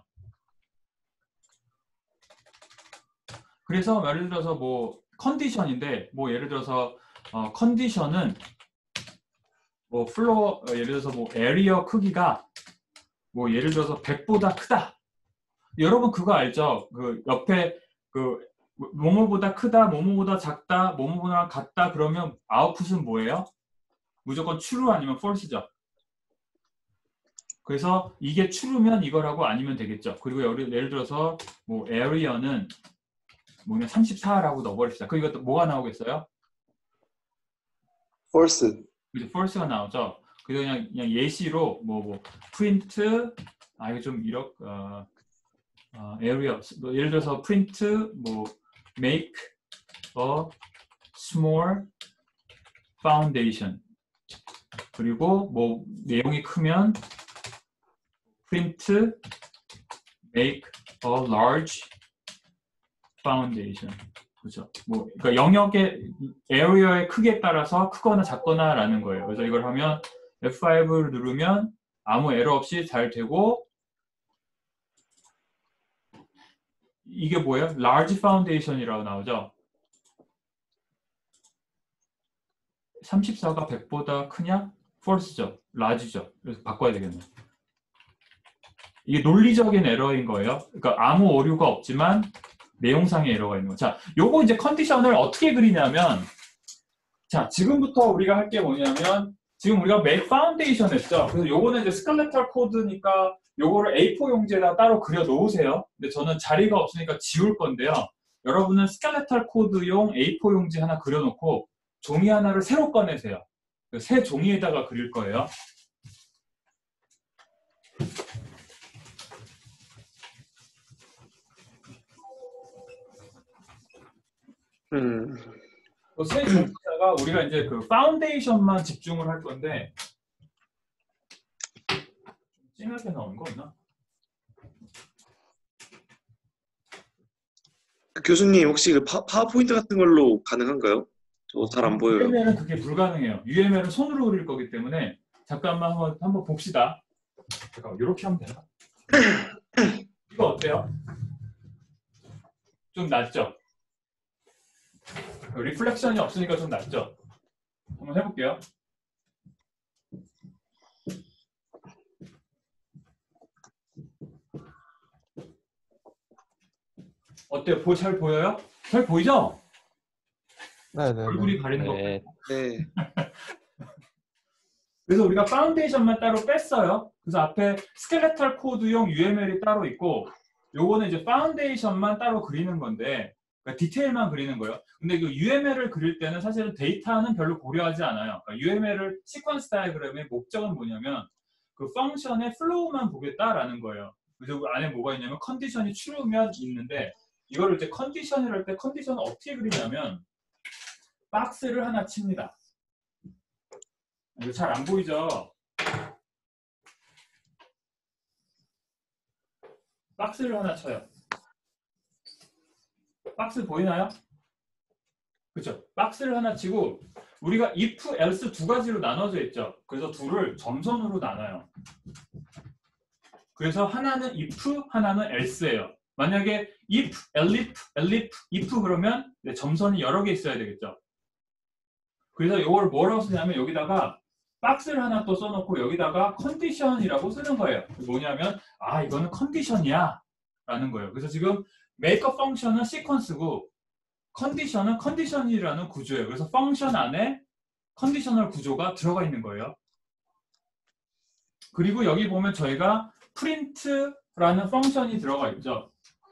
그래서 예를 들어서 뭐 컨디션인데 뭐 예를 들어서 컨디션은 뭐 플로어 예를 들어서 뭐 에리어 크기가 뭐 예를 들어서 100보다 크다. 여러분 그거 알죠? 그 옆에 그 뭐뭐보다 크다, 뭐뭐보다 작다, 뭐뭐보다 같다 그러면 아웃풋은 뭐예요? 무조건 true 아니면 false죠. 그래서 이게 true면 이거라고 아니면 되겠죠. 그리고 예를 들어서 뭐 area는 뭐냐 34라고 넣어버립시다. 그럼 이것도 뭐가 나오겠어요? false. 이제 false가 나오죠. 그래서 그냥 예시로 뭐 print 이거 좀 이렇게 area 뭐 예를 들어서 print 뭐 make a small foundation 그리고 뭐 내용이 크면 print make a large foundation 그렇죠. 뭐 그러니까 영역의 area의 크기에 따라서 크거나 작거나라는 거예요. 그래서 이걸 하면 F5를 누르면 아무 에러 없이 잘 되고 이게 뭐예요? large foundation이라고 나오죠. 34가 100보다 크냐? false죠. large죠. 그래서 바꿔야 되겠네. 이게 논리적인 에러인 거예요. 그러니까 아무 오류가 없지만 내용상의 에러가 있는 거. 자, 요거 이제 컨디션을 어떻게 그리냐면 자, 지금부터 우리가 할 게 뭐냐면 지금 우리가 make foundation 했죠. 그래서 요거는 이제 스켈레털 코드니까 요거를 A4 용지에다 따로 그려 놓으세요. 근데 저는 자리가 없으니까 지울 건데요. 여러분은 스켈레털 코드용 A4 용지 하나 그려 놓고 종이 하나를 새로 꺼내세요. 새 종이에다가 그릴 거예요. 새 종이에다가 우리가 이제 그 파운데이션만 집중을 할 건데 좀 진하게 나온 거 없나? 교수님 혹시 그 파워포인트 같은 걸로 가능한가요? 저 잘 안 보여요. UML은 그게 불가능해요. UML은 손으로 그릴 거기 때문에 잠깐만 한번 봅시다. 잠깐만 이렇게 하면 되나? 이거 어때요? 좀 낫죠? 리플렉션이 없으니까 좀 낫죠? 한번 해볼게요. 어때요? 잘 보여요? 잘 보이죠? 네네. 얼굴이 가리는 거. 네. 네. 그래서 우리가 파운데이션만 따로 뺐어요. 그래서 앞에 스켈레털 코드용 UML이 따로 있고 요거는 이제 파운데이션만 따로 그리는 건데 그러니까 디테일만 그리는 거예요. 근데 그 UML을 그릴 때는 사실은 데이터는 별로 고려하지 않아요. 그러니까 UML을 시퀀스 다이어그램의 목적은 뭐냐면 그 펑션의 플로우만 보겠다라는 거예요. 그래서 그 안에 뭐가 있냐면 컨디션이 true면 있는데 이거를 이제 컨디션을 할 때 컨디션을 어떻게 그리냐면 박스를 하나 칩니다. 이거 잘 안 보이죠? 박스를 하나 쳐요. 박스 보이나요? 그렇죠? 박스를 하나 치고 우리가 if, else 두 가지로 나눠져 있죠. 그래서 둘을 점선으로 나눠요. 그래서 하나는 if, 하나는 else예요. 만약에 if, if 그러면 점선이 여러 개 있어야 되겠죠. 그래서 이걸 뭐라고 쓰냐면 여기다가 박스를 하나 또 써놓고 여기다가 컨디션이라고 쓰는 거예요. 뭐냐면 이거는 컨디션이야 라는 거예요. 그래서 지금 make a function은 시퀀스고 컨디션은 컨디션이라는 구조예요. 그래서 펑션 안에 컨디셔널 구조가 들어가 있는 거예요. 그리고 여기 보면 저희가 print라는 펑션이 들어가 있죠.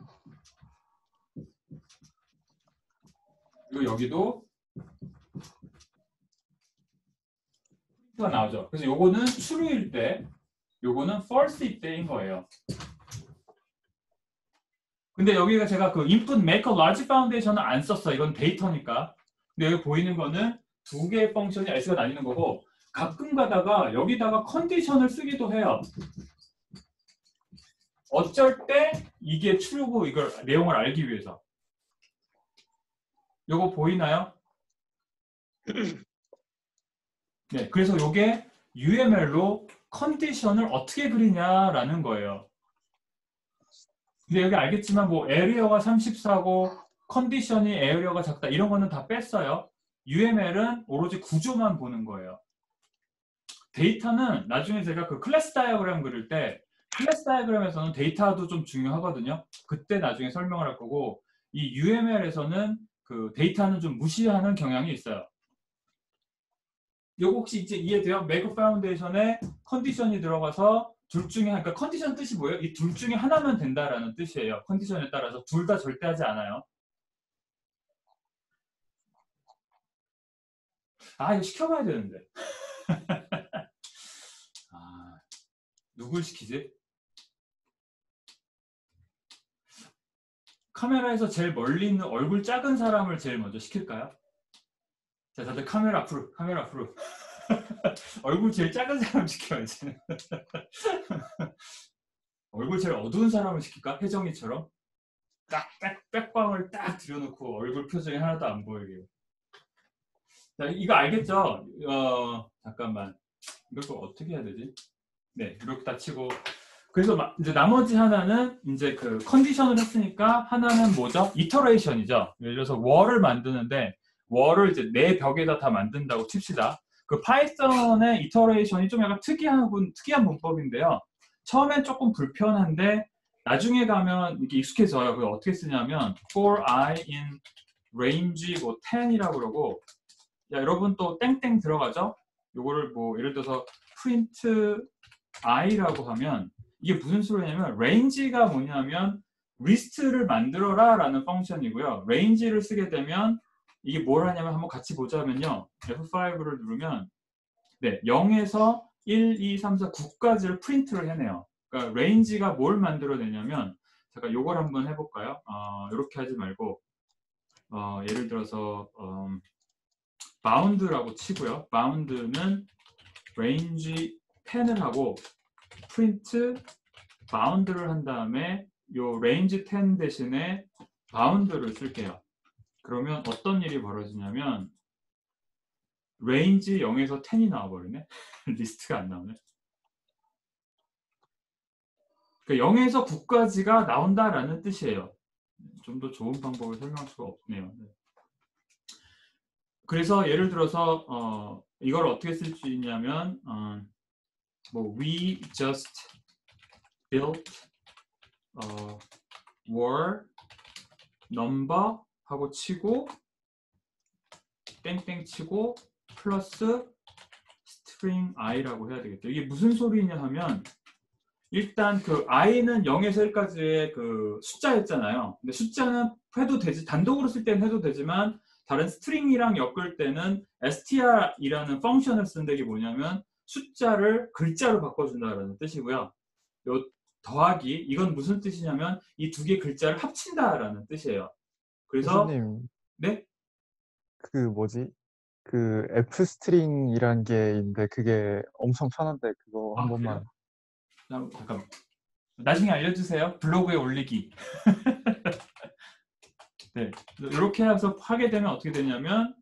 그리고 여기도 가 나오죠. 그래서 요거는 true일 때, 요거는 false일 때인 거예요. 근데 여기가 제가 그 input make a large foundation은 안 썼어요. 이건 데이터니까. 근데 여기 보이는 거는 두 개의 펑션이 S가 나뉘는 거고 가끔 가다가 여기다가 컨디션을 쓰기도 해요. 어쩔 때 이게 true고 이걸 내용을 알기 위해서. 요거 보이나요? 네, 그래서 요게 UML로 컨디션을 어떻게 그리냐라는 거예요. 근데 여기 알겠지만 뭐 에리어가 34고 컨디션이 에리어가 작다 이런 거는 다 뺐어요. UML은 오로지 구조만 보는 거예요. 데이터는 나중에 제가 그 클래스 다이어그램 그릴 때 클래스 다이어그램에서는 데이터도 좀 중요하거든요. 그때 나중에 설명을 할 거고 이 UML에서는 그 데이터는 좀 무시하는 경향이 있어요. 요거 혹시 이제 이해돼요? 메이크 파운데이션에 컨디션이 들어가서 둘 중에 그러니까 컨디션 뜻이 뭐예요? 이 둘 중에 하나면 된다라는 뜻이에요. 컨디션에 따라서 둘 다 절대 하지 않아요. 아 이거 시켜봐야 되는데. 아 누굴 시키지? 카메라에서 제일 멀리 있는 얼굴 작은 사람을 제일 먼저 시킬까요? 자, 다들 카메라 앞으로, 카메라 앞으로. 얼굴 제일 작은 사람 시켜야지. 얼굴 제일 어두운 사람을 시킬까? 혜정이처럼. 딱, 백광을 딱 들여놓고 얼굴 표정이 하나도 안 보이게. 자, 이거 알겠죠? 잠깐만. 이걸 또 어떻게 해야 되지? 네, 이렇게 다 치고. 그래서 이제 나머지 하나는 이제 그 컨디션을 했으니까 하나는 뭐죠? 이터레이션이죠. 예를 들어서 월을 만드는데 월을 이제 내 벽에다 다 만든다고 칩시다. 그 파이썬의 이터레이션이 좀 약간 특이한 문법인데요. 처음엔 조금 불편한데 나중에 가면 이렇게 익숙해져요. 그걸 어떻게 쓰냐면 for i in range 뭐 10이라고 그러고 야, 여러분 또 땡땡 들어가죠? 요거를 뭐 예를 들어서 print i라고 하면 이게 무슨 소리냐면 range가 뭐냐면 리스트를 만들어라 라는 펑션이고요. range를 쓰게 되면 이게 뭘 하냐면 한번 같이 보자면요. F5를 누르면 네, 0에서 1, 2, 3, 4, 9까지를 프린트를 해내요. 그러니까 range가 뭘 만들어내냐면 잠깐 요걸 한번 해볼까요? 이렇게 하지 말고 예를 들어서 bound라고 치고요. bound는 range 10을 하고 print bound를 한 다음에 요 range 10 대신에 bound를 쓸게요. 그러면 어떤 일이 벌어지냐면 range 0에서 10이 나와버리네. 리스트가 안 나오네. 그러니까 0에서 9까지가 나온다라는 뜻이에요. 좀 더 좋은 방법을 설명할 수가 없네요. 그래서 예를 들어서 이걸 어떻게 쓸 수 있냐면 뭐 we just built were number 하고 치고 땡땡 치고 플러스 string i라고 해야 되겠죠. 이게 무슨 소리냐 하면 일단 그 i는 0에서 1까지의 그 숫자였잖아요. 근데 숫자는 해도 되지 단독으로 쓸 때는 해도 되지만 다른 스트링이랑 엮을 때는 str이라는 펑션을 쓴다는 게 뭐냐면 숫자를 글자로 바꿔준다라는 뜻이고요. 요 더하기 이건 무슨 뜻이냐면 이 두 개 글자를 합친다라는 뜻이에요. 그래서 교수님, 네? 그 뭐지? 그 F 스트링이란 게 있는데 그게 엄청 편한데 그거 한 번만. 잠깐 나중에 알려주세요. 블로그에 올리기. 네, 이렇게 해서 하게 되면 어떻게 되냐면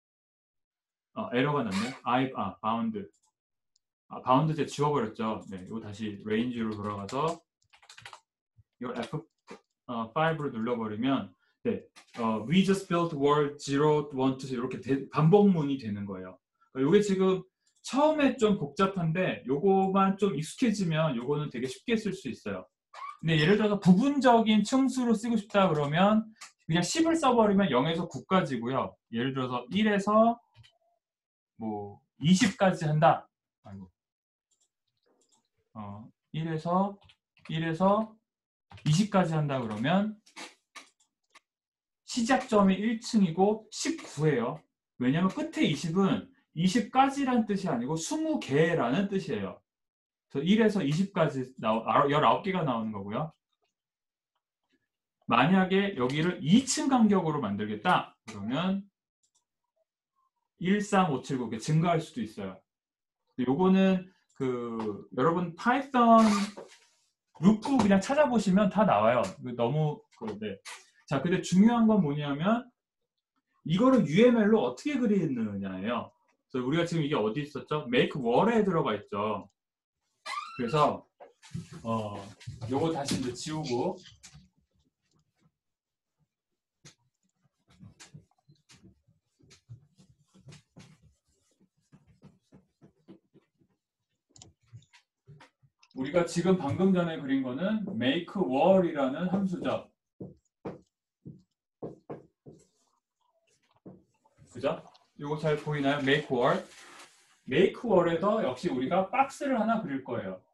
에러가 났네. bound. 바운드 제가 지워버렸죠. 네, 이거 다시 range로 돌아가서 이걸 F5를 눌러버리면 네, we just built word 0, 1, 2 이렇게 반복문이 되는 거예요. 이게 지금 처음에 좀 복잡한데 요거만 좀 익숙해지면 요거는 되게 쉽게 쓸 수 있어요. 근데 예를 들어서 부분적인 층수로 쓰고 싶다 그러면 그냥 10을 써버리면 0에서 9까지고요. 예를 들어서 1에서 뭐 20까지 한다. 아이고. 1에서 20까지 한다 그러면 시작점이 1층이고 19예요. 왜냐면 끝에 20은 20까지란 뜻이 아니고 20개라는 뜻이에요. 그래서 1에서 20까지 19개가 나오는 거고요. 만약에 여기를 2층 간격으로 만들겠다 그러면 1, 3, 5, 7, 9 증가할 수도 있어요. 요거는 여러분 파이썬 루프 그냥 찾아보시면 다 나와요. 너무 네. 자, 근데 중요한 건 뭐냐면 이거를 UML로 어떻게 그리느냐예요. 그래서 우리가 지금 이게 어디 있었죠? make wall에 들어가 있죠. 그래서 요거 다시 이제 지우고 우리가 지금 방금 전에 그린 거는 make war이라는 함수죠. 그죠? 이거 잘 보이나요? make war. make war에서 역시 우리가 박스를 하나 그릴 거예요.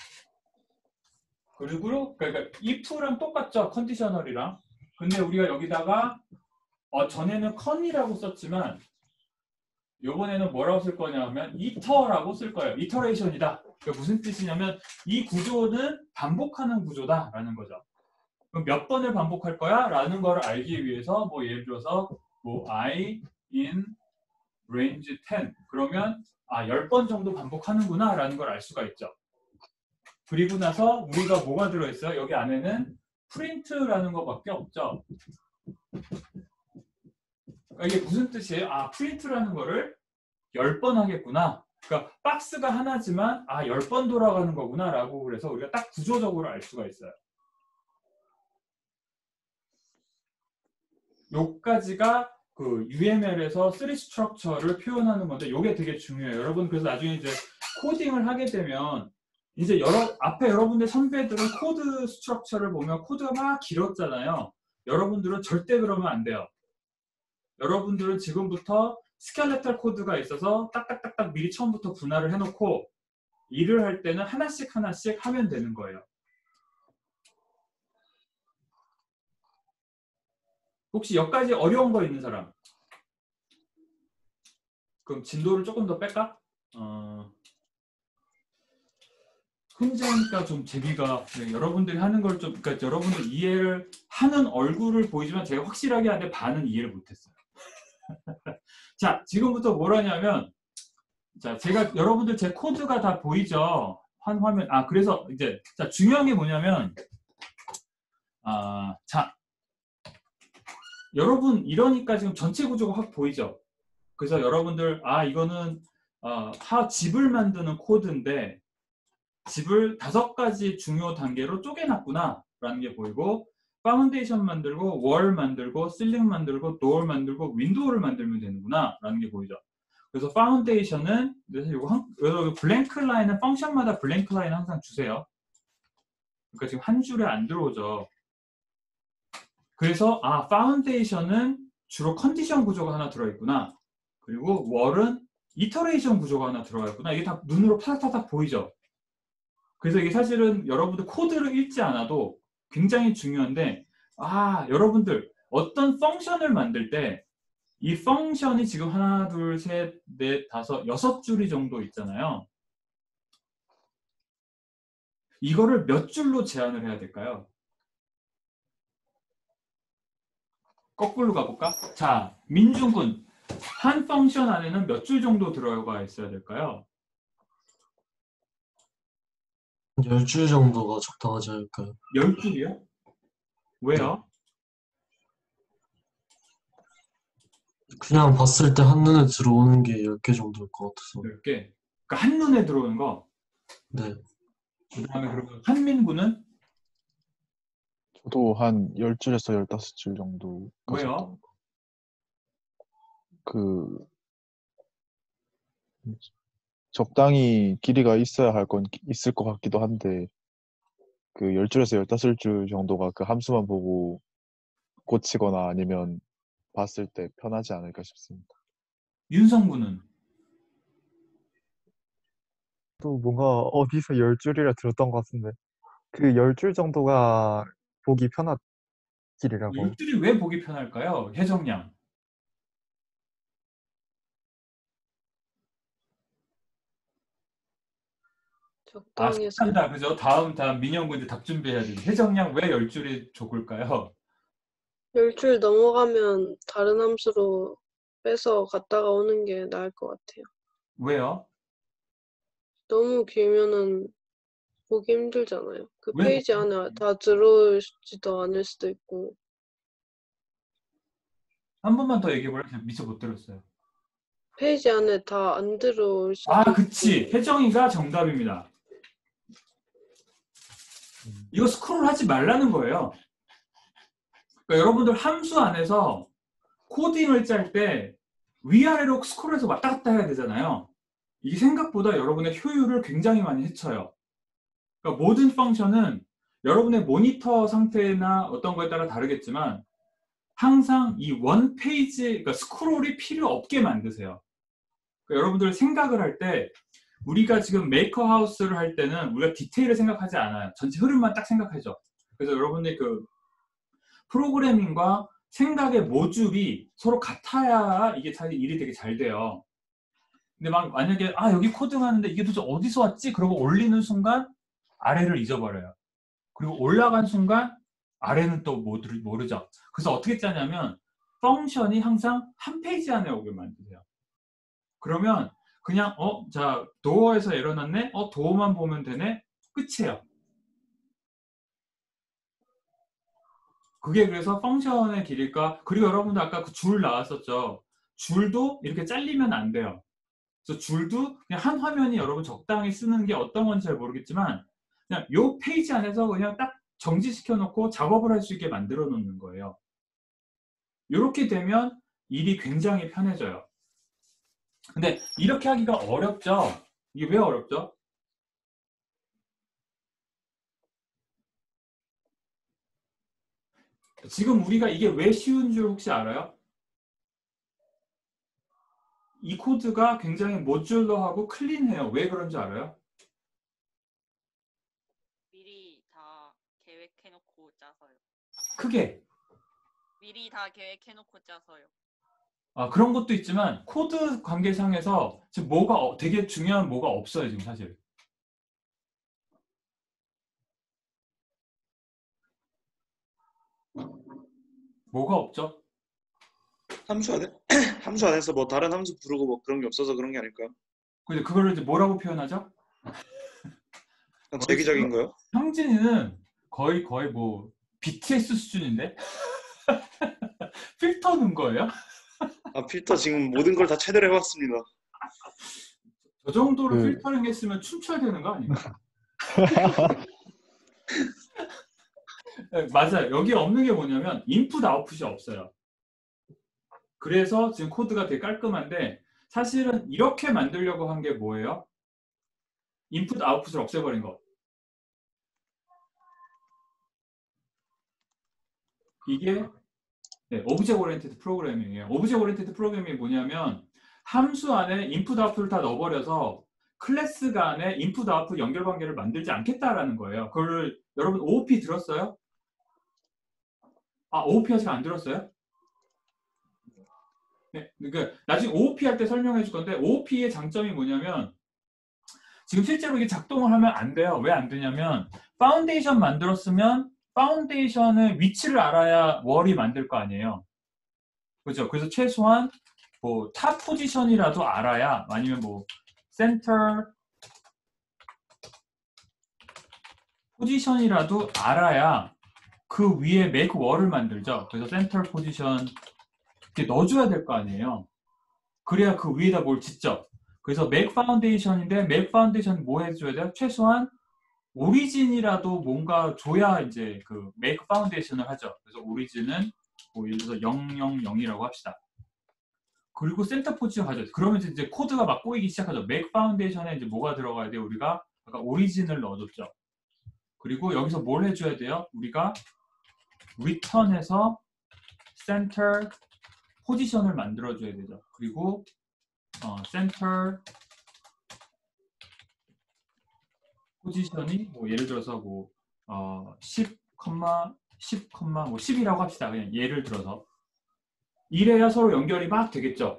그리고 그러니까 if랑 똑같죠? 컨디셔널이랑. 근데 우리가 여기다가 전에는 con이라고 썼지만 이번에는 뭐라고 쓸 거냐면 itera라고 쓸 거예요. iteration이다. 그러니까 무슨 뜻이냐면 이 구조는 반복하는 구조다라는 거죠. 그럼 몇 번을 반복할 거야? 라는 걸 알기 위해서 뭐 예를 들어서 뭐 I in range 10 그러면 10번 정도 반복하는구나 라는 걸 알 수가 있죠. 그리고 나서 우리가 뭐가 들어있어요? 여기 안에는 print라는 거밖에 없죠. 그러니까 이게 무슨 뜻이에요? print라는 거를 10번 하겠구나. 그러니까 박스가 하나지만 10번 돌아가는 거구나 라고 그래서 우리가 딱 구조적으로 알 수가 있어요. 요까지가 그 UML에서 3 스트럭처를 표현하는 건데 요게 되게 중요해요. 여러분 그래서 나중에 이제 코딩을 하게 되면 이제 앞에 여러분들 선배들은 코드 스트럭처를 보면 코드가 막 길었잖아요. 여러분들은 절대 그러면 안 돼요. 여러분들은 지금부터 스켈레탈 코드가 있어서 딱딱딱딱 미리 처음부터 분할을 해놓고 일을 할 때는 하나씩 하면 되는 거예요. 혹시 여기까지 어려운 거 있는 사람? 그럼 진도를 조금 더 뺄까? 혼자니까 좀 재미가 여러분들이 하는 걸 좀 그러니까 여러분들 이해를 하는 얼굴을 보이지만 제가 확실하게 하는데 반은 이해를 못했어요. 자, 지금부터 뭘 하냐면 자, 제가 여러분들 제 코드가 다 보이죠? 한 화면. 그래서 이제 자, 중요한 게 뭐냐면 자, 여러분 이러니까 지금 전체 구조가 확 보이죠? 그래서 여러분들 이거는 집을 만드는 코드인데 집을 5가지 중요 단계로 쪼개놨구나 라는 게 보이고 파운데이션 만들고 월 만들고 실링 만들고 도어 만들고 윈도우를 만들면 되는구나 라는 게 보이죠. 그래서 파운데이션은 그래서 블랭크 라인은 펑션마다 블랭크 라인을 항상 주세요. 그러니까 지금 한 줄에 안 들어오죠. 그래서 파운데이션은 주로 컨디션 구조가 하나 들어있구나. 그리고 월은 이터레이션 구조가 하나 들어가 있구나. 이게 다 눈으로 파닥파닥 보이죠. 그래서 이게 사실은 여러분들 코드를 읽지 않아도 굉장히 중요한데 여러분들 어떤 펑션을 만들 때 이 펑션이 지금 하나, 둘, 셋, 넷, 다섯, 6줄이 정도 있잖아요. 이거를 몇 줄로 제한을 해야 될까요? 거꾸로 가볼까? 자, 민중군 한 펑션 안에는 몇 줄 정도 들어가 있어야 될까요? 10줄 정도가 적당하지 않을까요? 10줄이요? 왜요? 그냥 봤을 때 한눈에 들어오는 게 10개 정도일 것 같아서. 10개? 그러니까 한눈에 들어오는 거? 네. 그 다음에 그러면 한민구는? 저도 한 10줄에서 15줄 정도. 왜요? 적당히 길이가 있어야 할 건 있을 것 같기도 한데 10줄에서 15줄 정도가 그 함수만 보고 고치거나 아니면 봤을 때 편하지 않을까 싶습니다. 윤성구는? 또 뭔가 어디서 10줄이라 들었던 것 같은데 그 10줄 정도가 보기 편한 길이라고. 10줄이 왜 보기 편할까요? 혜정양. 적당히 해서 한다 그죠? 다음 민영구 이제 답 준비해야 돼. 혜정양 왜 10줄이 좋을까요? 10줄 넘어가면 다른 함수로 빼서 갔다가 오는 게 나을 것 같아요. 왜요? 너무 길면은 보기 힘들잖아요. 그 왜 페이지 안에 다 들어오지도 않을 수도 있고. 한 번만 더 얘기해 볼래요? 제가 미처 못 들었어요. 페이지 안에 다 안 들어올 수도 그치. 있고. 혜정이가 정답입니다. 이거 스크롤 하지 말라는 거예요. 그러니까 여러분들 함수 안에서 코딩을 짤 때 위아래로 스크롤해서 왔다 갔다 해야 되잖아요. 이게 생각보다 여러분의 효율을 굉장히 많이 해쳐요. 그러니까 모든 펑션은 여러분의 모니터 상태나 어떤 거에 따라 다르겠지만 항상 이 원 페이지, 그러니까 스크롤이 필요 없게 만드세요. 그러니까 여러분들 생각을 할 때 우리가 지금 메이커 하우스를 할 때는 우리가 디테일을 생각하지 않아요. 전체 흐름만 딱 생각하죠. 그래서 여러분들 그 프로그래밍과 생각의 모듈이 서로 같아야 이게 사실 일이 되게 잘 돼요. 근데 막 만약에 여기 코딩 하는데 이게 도대체 어디서 왔지? 그러고 올리는 순간 아래를 잊어버려요. 그리고 올라간 순간 아래는 또 모르죠. 그래서 어떻게 짜냐면 펑션이 항상 한 페이지 안에 오게 만드세요. 그러면 그냥 자 도어에서 에러 났네? 도어만 보면 되네? 끝이에요. 그게 그래서 펑션의 길이가, 그리고 여러분들 아까 그 줄 나왔었죠. 줄도 이렇게 잘리면 안 돼요. 그래서 줄도 그냥 한 화면이 여러분 적당히 쓰는 게 어떤 건지 잘 모르겠지만 그냥 요 페이지 안에서 그냥 딱 정지시켜 놓고 작업을 할 수 있게 만들어 놓는 거예요. 이렇게 되면 일이 굉장히 편해져요. 근데 이렇게 하기가 어렵죠? 이게 왜 어렵죠? 지금 우리가 이게 왜 쉬운 줄 혹시 알아요? 이 코드가 굉장히 모듈러하고 클린해요. 왜 그런지 알아요? 미리 다 계획해놓고 짜서요. 크게. 미리 다 계획해놓고 짜서요. 그런 것도 있지만 코드 관계상에서 지금 뭐가 되게 중요한 뭐가 없어요. 지금 사실. 뭐가 없죠? 함수 안에 함수 안에서 뭐 다른 함수 부르고 뭐 그런 게 없어서 그런 게 아닐까요? 근데 그거를 이제 뭐라고 표현하죠? 그냥 대기적인 거요? 형진이는 거의 뭐 BTS 수준인데? 필터 넣은 거예요? 필터 지금 모든 걸 다 최대로 해봤습니다. 저 정도로 필터링 했으면 춤춰야 되는 거 아닌가? 네, 맞아요. 여기 없는 게 뭐냐면 인풋 아웃풋이 없어요. 그래서 지금 코드가 되게 깔끔한데 사실은 이렇게 만들려고 한 게 뭐예요? 인풋 아웃풋을 없애버린 거. 이게 오브젝트 오리엔티드 프로그래밍이에요. 오브젝트 오리엔티드 프로그래밍이 뭐냐면 함수 안에 인풋 아웃풋을 다 넣어버려서 클래스 간에 인풋 아웃풋 연결관계를 만들지 않겠다라는 거예요. 그걸 여러분 OOP 들었어요? OOP 아직 안 들었어요? 네, 그러니까 나중에 OOP 할 때 설명해 줄 건데 OOP의 장점이 뭐냐면 지금 실제로 이게 작동을 하면 안 돼요. 왜 안 되냐면 파운데이션 만들었으면 파운데이션의 위치를 알아야 월이 만들 거 아니에요. 그죠? 그래서 최소한 뭐 탑 포지션이라도 알아야, 아니면 뭐 센터 포지션이라도 알아야 그 위에 make 월을 만들죠. 그래서 센터 포지션 이렇게 넣어줘야 될 거 아니에요. 그래야 그 위에다 뭘 짓죠. 그래서 make foundation인데 make foundation 뭐 해줘야 돼요? 최소한 오리진이라도 뭔가 줘야 이제 그 make foundation을 하죠. 그래서 오리진은 뭐 예를 들어서 000이라고 합시다. 그리고 센터 포지션 가죠. 그러면 이제 코드가 막 꼬이기 시작하죠. make foundation에 이제 뭐가 들어가야 돼요? 우리가 아까 오리진을 넣어줬죠. 그리고 여기서 뭘 해줘야 돼요? 우리가 return해서 center 포지션을 만들어줘야 되죠. 그리고 center 포지션이 뭐 예를 들어서 뭐 10, 뭐 10이라고 합시다. 그냥 예를 들어서 이래야 서로 연결이 막 되겠죠.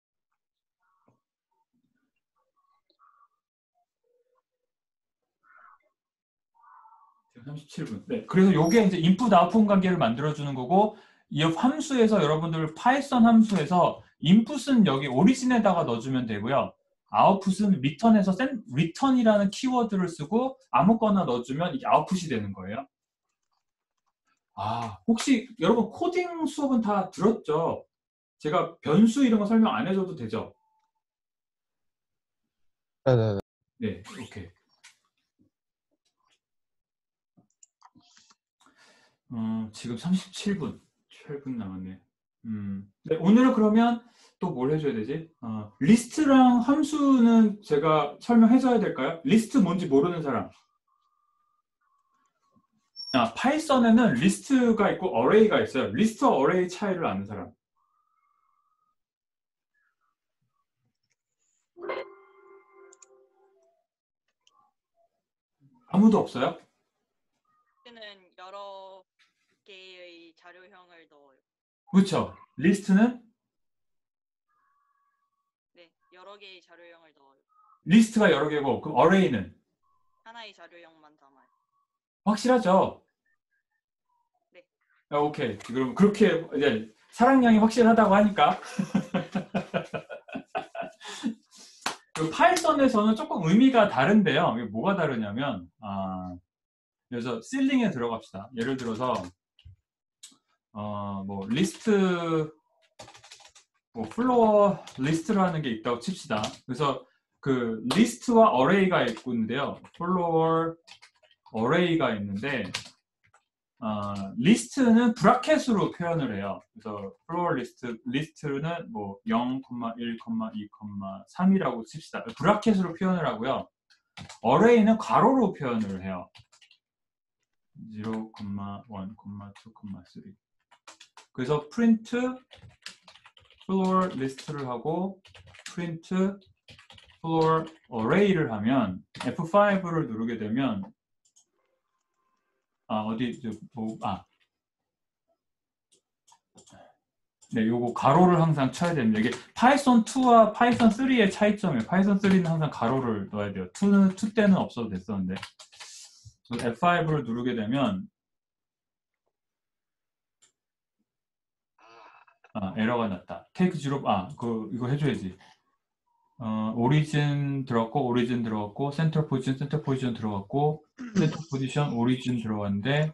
지금 37분. 네, 그래서 이게 이제 인풋 아웃풋 관계를 만들어주는 거고, 이 함수에서 여러분들 파이썬 함수에서 인풋은 여기 오리진에다가 넣어주면 되고요. 아웃풋은 리턴에서 리턴이라는 키워드를 쓰고 아무거나 넣어주면 이게 아웃풋이 되는 거예요. 혹시 여러분 코딩 수업은 다 들었죠? 제가 변수 이런 거 설명 안 해줘도 되죠? 네네네. 네, 오케이. 지금 37분. 8분 남았네. 네, 오늘은 그러면 또 뭘 해줘야 되지? 리스트랑 함수는 제가 설명해줘야 될까요? 리스트 뭔지 모르는 사람. 파이썬에는 리스트가 있고 어레이가 있어요. 리스트와 어레이 차이를 아는 사람. 아무도 없어요? 리스트는 여러 개의 자료형을 넣어요. 그렇죠. 리스트는 네, 여러 개의 자료형을 넣어요. 리스트가 여러 개고 그럼 어레이는 하나의 자료형만 담아요. 확실하죠? 네. 오케이. 그럼 그렇게 이제 사랑량이 확실하다고 하니까 그 파이썬에서는 조금 의미가 다른데요. 이게 뭐가 다르냐면 그래서 실링에 들어갑시다. 예를 들어서 뭐 리스트 뭐 플로어 리스트라는 게 있다고 칩시다. 그래서 그 리스트와 어레이가 있는데요. 플로어 어레이가 있는데 리스트는 브라켓으로 표현을 해요. 그래서 플로어 리스트는 뭐 0, 1, 2, 3이라고 칩시다. 브라켓으로 표현을 하고요. 어레이는 괄호로 표현을 해요. 0, 1, 2, 3. 그래서 프린트 플로어 리스트를 하고 프린트 플로어 어레이를 하면 F5를 누르게 되면 네, 요거 가로를 항상 쳐야 됩니다. 이게 파이썬 2와 파이썬 3의 차이점이에요. 파이썬 3는 항상 가로를 넣어야 돼요. 2 때는 없어도 됐었는데. F5를 누르게 되면 에러가 났다. take 0, 이거 해줘야지. 오리진 들어갔고, 센터 포지션 들어갔고, 센터 포지션, 오리진 들어갔는데,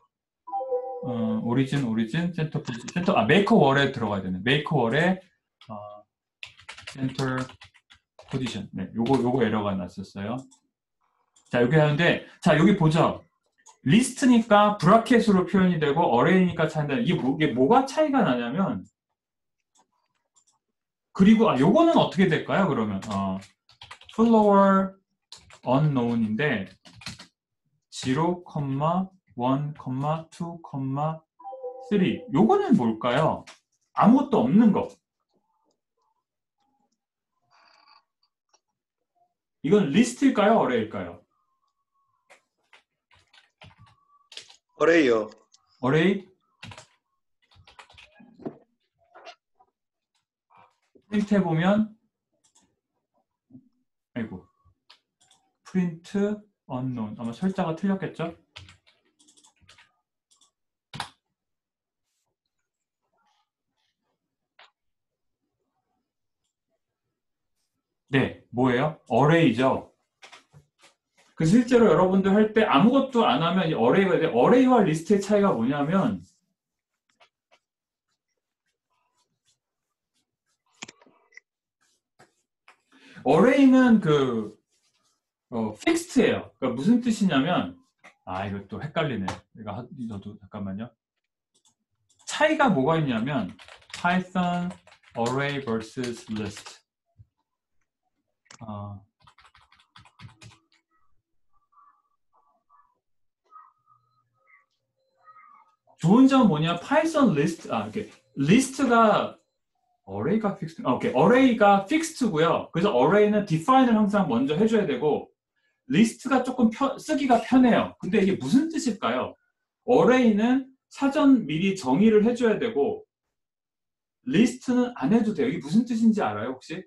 오리진, 센터 포지션, 메이커 월에 들어가야 되네. 메이커 월에, 센터 포지션. 네, 요거 에러가 났었어요. 자, 여기 하는데, 자, 여기 보죠. 리스트니까 브라켓으로 표현이 되고, 어레이니까 차이인데, 이게 뭐가 차이가 나냐면, 그리고 요거는 어떻게 될까요? 그러면 floor unknown인데 0, 1, 2, 3 요거는 뭘까요? 아무것도 없는 거. 이건 리스트일까요? 어레이일까요? 어레이요. 어레이? 프린트 해보면 아이고 프린트 unknown 아마 설자가 틀렸겠죠? 네, 뭐예요? 어레이죠. 그 실제로 여러분들 할 때 아무것도 안 하면 이 어레이가 돼. 어레이와 리스트의 차이가 뭐냐면 어레이는 픽스트예요. 그러니까 무슨 뜻이냐면 이것도 헷갈리네. 저도 잠깐만요. 차이가 뭐가 있냐면 Python array versus list. 좋은 점은 뭐냐? 파이썬 리스트, 이렇게 리스트가 어레이가 픽스트, 오케이. 어레이가 픽스트고요. 그래서 어레이는 define을 항상 먼저 해줘야 되고 리스트가 조금 쓰기가 편해요. 근데 이게 무슨 뜻일까요? 어레이는 사전 미리 정의를 해줘야 되고 리스트는 안 해도 돼요. 이게 무슨 뜻인지 알아요, 혹시?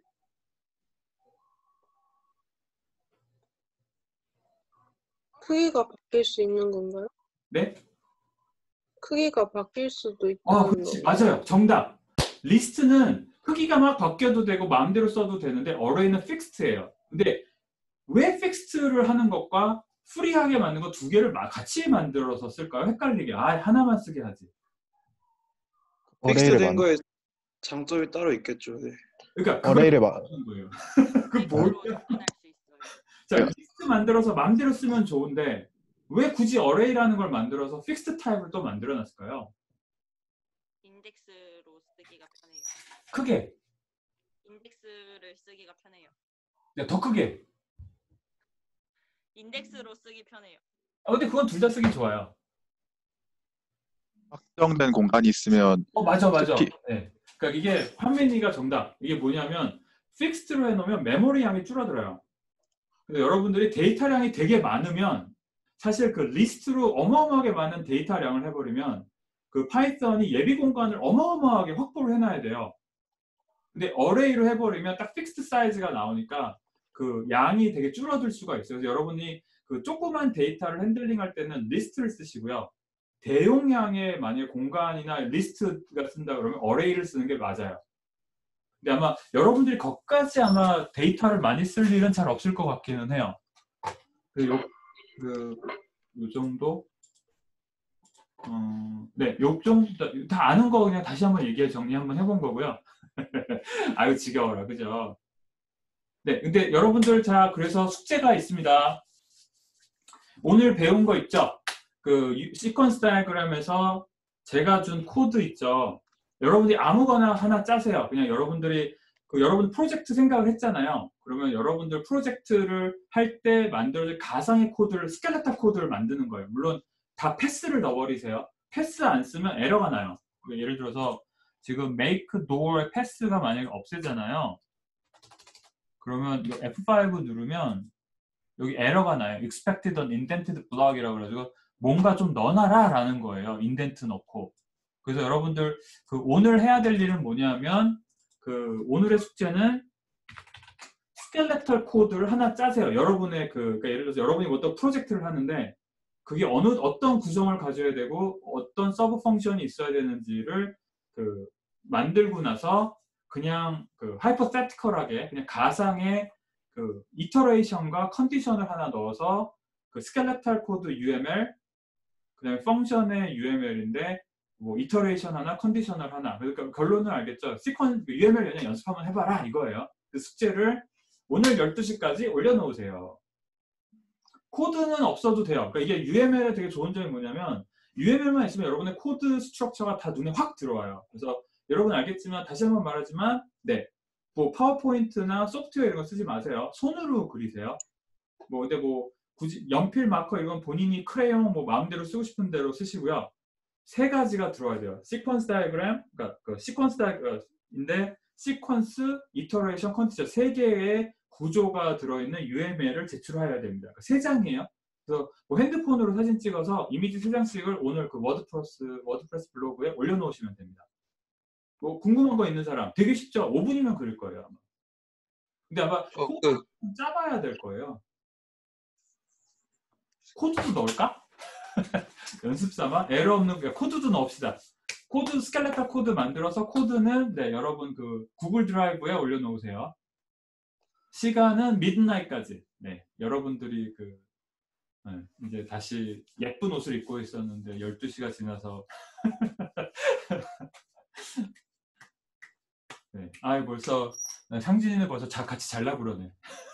크기가 바뀔 수 있는 건가요? 네? 크기가 바뀔 수도 있다는 그치. 거. 맞아요. 정답. 리스트는 크기가 막 바뀌어도 되고 마음대로 써도 되는데 어레이는 픽스트예요. 근데 왜 픽스트를 하는 것과 프리하게 만든 거 두 개를 같이 만들어서 쓸까요? 헷갈리게. 하나만 쓰게 하지. 픽스트 된 거에 장점이 따로 있겠죠. 네. 그러니까 어레이를 하는 거예요. 그 뭘까? 자, 픽스트 만들어서 마음대로 쓰면 좋은데 왜 굳이 어레이라는 걸 만들어서 픽스트 타입을 또 만들어 놨을까요? 인덱스로 쓰기가 편해요. 크게. 인덱스를 쓰기가 편해요. 네, 더 크게. 인덱스로 쓰기 편해요. 근데 그건 둘 다 쓰기 좋아요. 확정된 공간이 있으면 맞아. 특히 네. 그러니까 이게 환민이가 정답. 이게 뭐냐면 픽스드로 해놓으면 메모리 양이 줄어들어요. 근데 여러분들이 데이터량이 되게 많으면 사실 그 리스트로 어마어마하게 많은 데이터량을 해버리면 그 파이썬이 예비 공간을 어마어마하게 확보를 해놔야 돼요. 근데 어레이로 해버리면 딱 픽스드 사이즈가 나오니까 그 양이 되게 줄어들 수가 있어요. 그래서 여러분이 그 조그만 데이터를 핸들링할 때는 리스트를 쓰시고요. 대용량의 만약에 공간이나 리스트가 쓴다 그러면 어레이를 쓰는 게 맞아요. 근데 아마 여러분들이 거기까지 아마 데이터를 많이 쓸 일은 잘 없을 것 같기는 해요. 요 정도? 네, 요 정도 다 아는 거 그냥 다시 한번 정리 한번 해본 거고요. 아유 지겨워라, 그죠? 네, 근데 여러분들 자 그래서 숙제가 있습니다. 오늘 배운 거 있죠? 그 시퀀스 다이어그램에서 제가 준 코드 있죠? 여러분들이 아무거나 하나 짜세요. 그냥 여러분들이 여러분 프로젝트 생각을 했잖아요. 그러면 여러분들 프로젝트를 할 때 만들어질 가상의 코드를 스켈레탈 코드를 만드는 거예요. 물론 다 패스를 넣어버리세요. 패스 안 쓰면 에러가 나요. 예를 들어서 지금 make door의 패스가 만약에 없애잖아요. 그러면 F5 누르면 여기 에러가 나요. expected an indented block이라고 그래가지고 뭔가 좀 넣어놔라 라는 거예요. 인덴트 넣고. 그래서 여러분들 오늘 해야 될 일은 뭐냐면 오늘의 숙제는 스켈레털 코드를 하나 짜세요. 여러분의 그러니까 예를 들어서 여러분이 어떤 프로젝트를 하는데 그게 어떤 구성을 가져야 되고 어떤 서브 펑션이 있어야 되는지를 만들고 나서 그냥 하이퍼세티컬하게 그냥 가상의 이터레이션과 컨디션을 하나 넣어서 스켈레탈 코드 UML 그다음에 펑션의 UML인데 뭐 이터레이션 하나, 컨디셔널 하나. 그러니까 결론은 알겠죠? UML 그냥 연습 한번 해봐라 이거예요. 그 숙제를 오늘 12시까지 올려놓으세요. 코드는 없어도 돼요. 그러니까 이게 UML의 되게 좋은 점이 뭐냐면 UML만 있으면 여러분의 코드 스트럭처가 다 눈에 확 들어와요. 그래서 여러분 알겠지만 다시 한번 말하지만 네, 뭐 파워포인트나 소프트웨어 이런 거 쓰지 마세요. 손으로 그리세요. 근데 굳이 연필 마커 이건 본인이 크레용 마음대로 쓰고 싶은 대로 쓰시고요. 세 가지가 들어와야 돼요. 시퀀스 다이어그램, 그러니까 시퀀스 다이어그램인데 시퀀스, 이터레이션, 컨디션 세 개의 구조가 들어있는 UML을 제출해야 됩니다. 그러니까 세 장이에요. 그래서 핸드폰으로 사진 찍어서 이미지 세 장씩을 오늘 워드프레스 블로그에 올려놓으시면 됩니다. 궁금한 거 있는 사람 되게 쉽죠? 5분이면 그릴 거예요. 아마. 근데 아마 코드 짜봐야 될 거예요. 코드도 넣을까? 연습 삼아 에러 없는 코드도 넣읍시다. 코드 스켈레탈 코드 만들어서 코드는 네, 여러분 구글 드라이브에 올려놓으세요. 시간은 미드나잇까지. 네, 여러분들이 네, 이제 다시 예쁜 옷을 입고 있었는데 12시가 지나서 네, 벌써 상진이는 벌써 같이 잘라 그러네.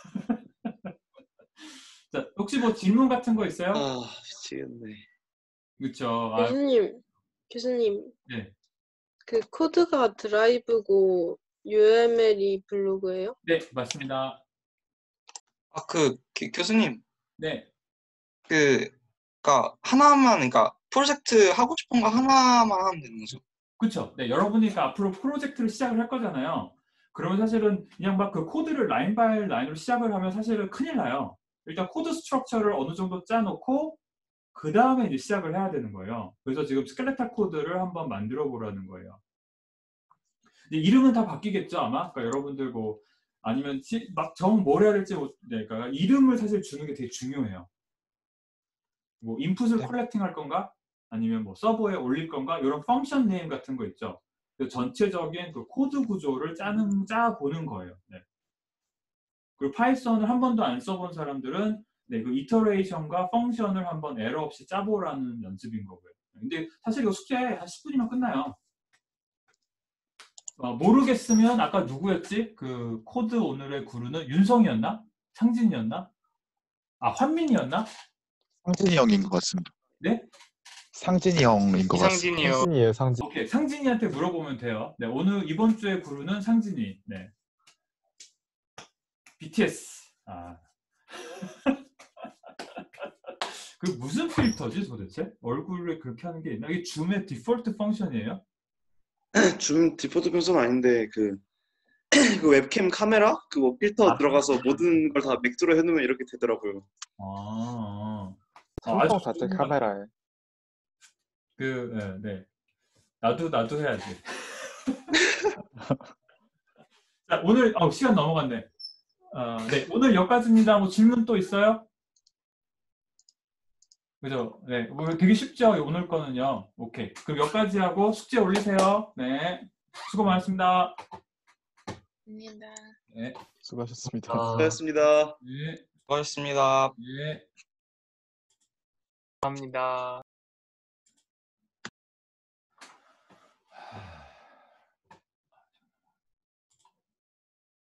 자, 혹시 질문 같은 거 있어요? 미치겠네. 그렇죠. 교수님. 네. 그 코드가 드라이브고 UML이 블로그예요? 네, 맞습니다. 교수님. 네. 그러니까 하나만, 그러니까 프로젝트 하고 싶은 거 하나만 하면 되는 거죠? 그렇죠. 네, 여러분이 앞으로 프로젝트를 시작을 할 거잖아요. 그러면 사실은 그냥 코드를 라인 바이 라인으로 시작을 하면 사실은 큰일 나요. 일단 코드 스트럭처를 어느 정도 짜놓고 그 다음에 이제 시작을 해야 되는 거예요. 그래서 지금 스켈레탈 코드를 한번 만들어 보라는 거예요. 이제 이름은 다 바뀌겠죠, 아마. 그러니까 여러분들 아니면 뭘 해야 될지 그러니까 이름을 사실 주는 게 되게 중요해요. 인풋을 컬렉팅 할 건가? 아니면 서버에 올릴 건가? 이런 펑션 네임 같은 거 있죠. 전체적인 코드 구조를 짜보는 거예요. 네. 그리고 파이썬을 한 번도 안 써본 사람들은 네, 이터레이션과 펑션을 한번 에러 없이 짜보라는 연습인 거고요. 근데 사실 이거 숙제 한 10분이면 끝나요. 모르겠으면 아까 누구였지? 코드 오늘의 구루는 윤성이었나? 상진이었나? 환민이었나? 상진이 형인 것 같습니다. 네? 상진이 형인 것 같습니다. 상진이요. 상진이에요, 상진. 오케이, 상진이한테 물어보면 돼요. 네, 이번 주의 구루는 상진이. 네. BTS. 그 무슨 필터지 도대체? 얼굴을 그렇게 하는 게 있나? 이게 줌의 디폴트 펑션이에요? 줌 디폴트 편선 아닌데 그 웹캠 카메라 그거 필터 들어가서 모든 걸 다 맥주로 해놓으면 이렇게 되더라고요. 성공 자체 카메라에. 네. 나도 해야지. 자, 오늘 시간 넘어갔네. 네, 오늘 여기까지입니다. 뭐 질문 또 있어요? 그죠? 네, 뭐 되게 쉽죠? 오늘 거는요. 오케이. 그럼 여기까지 하고 숙제 올리세요. 네, 수고 많으셨습니다. 네, 수고하셨습니다. 수고하셨습니다. 네, 수고하셨습니다. 네. 감사합니다.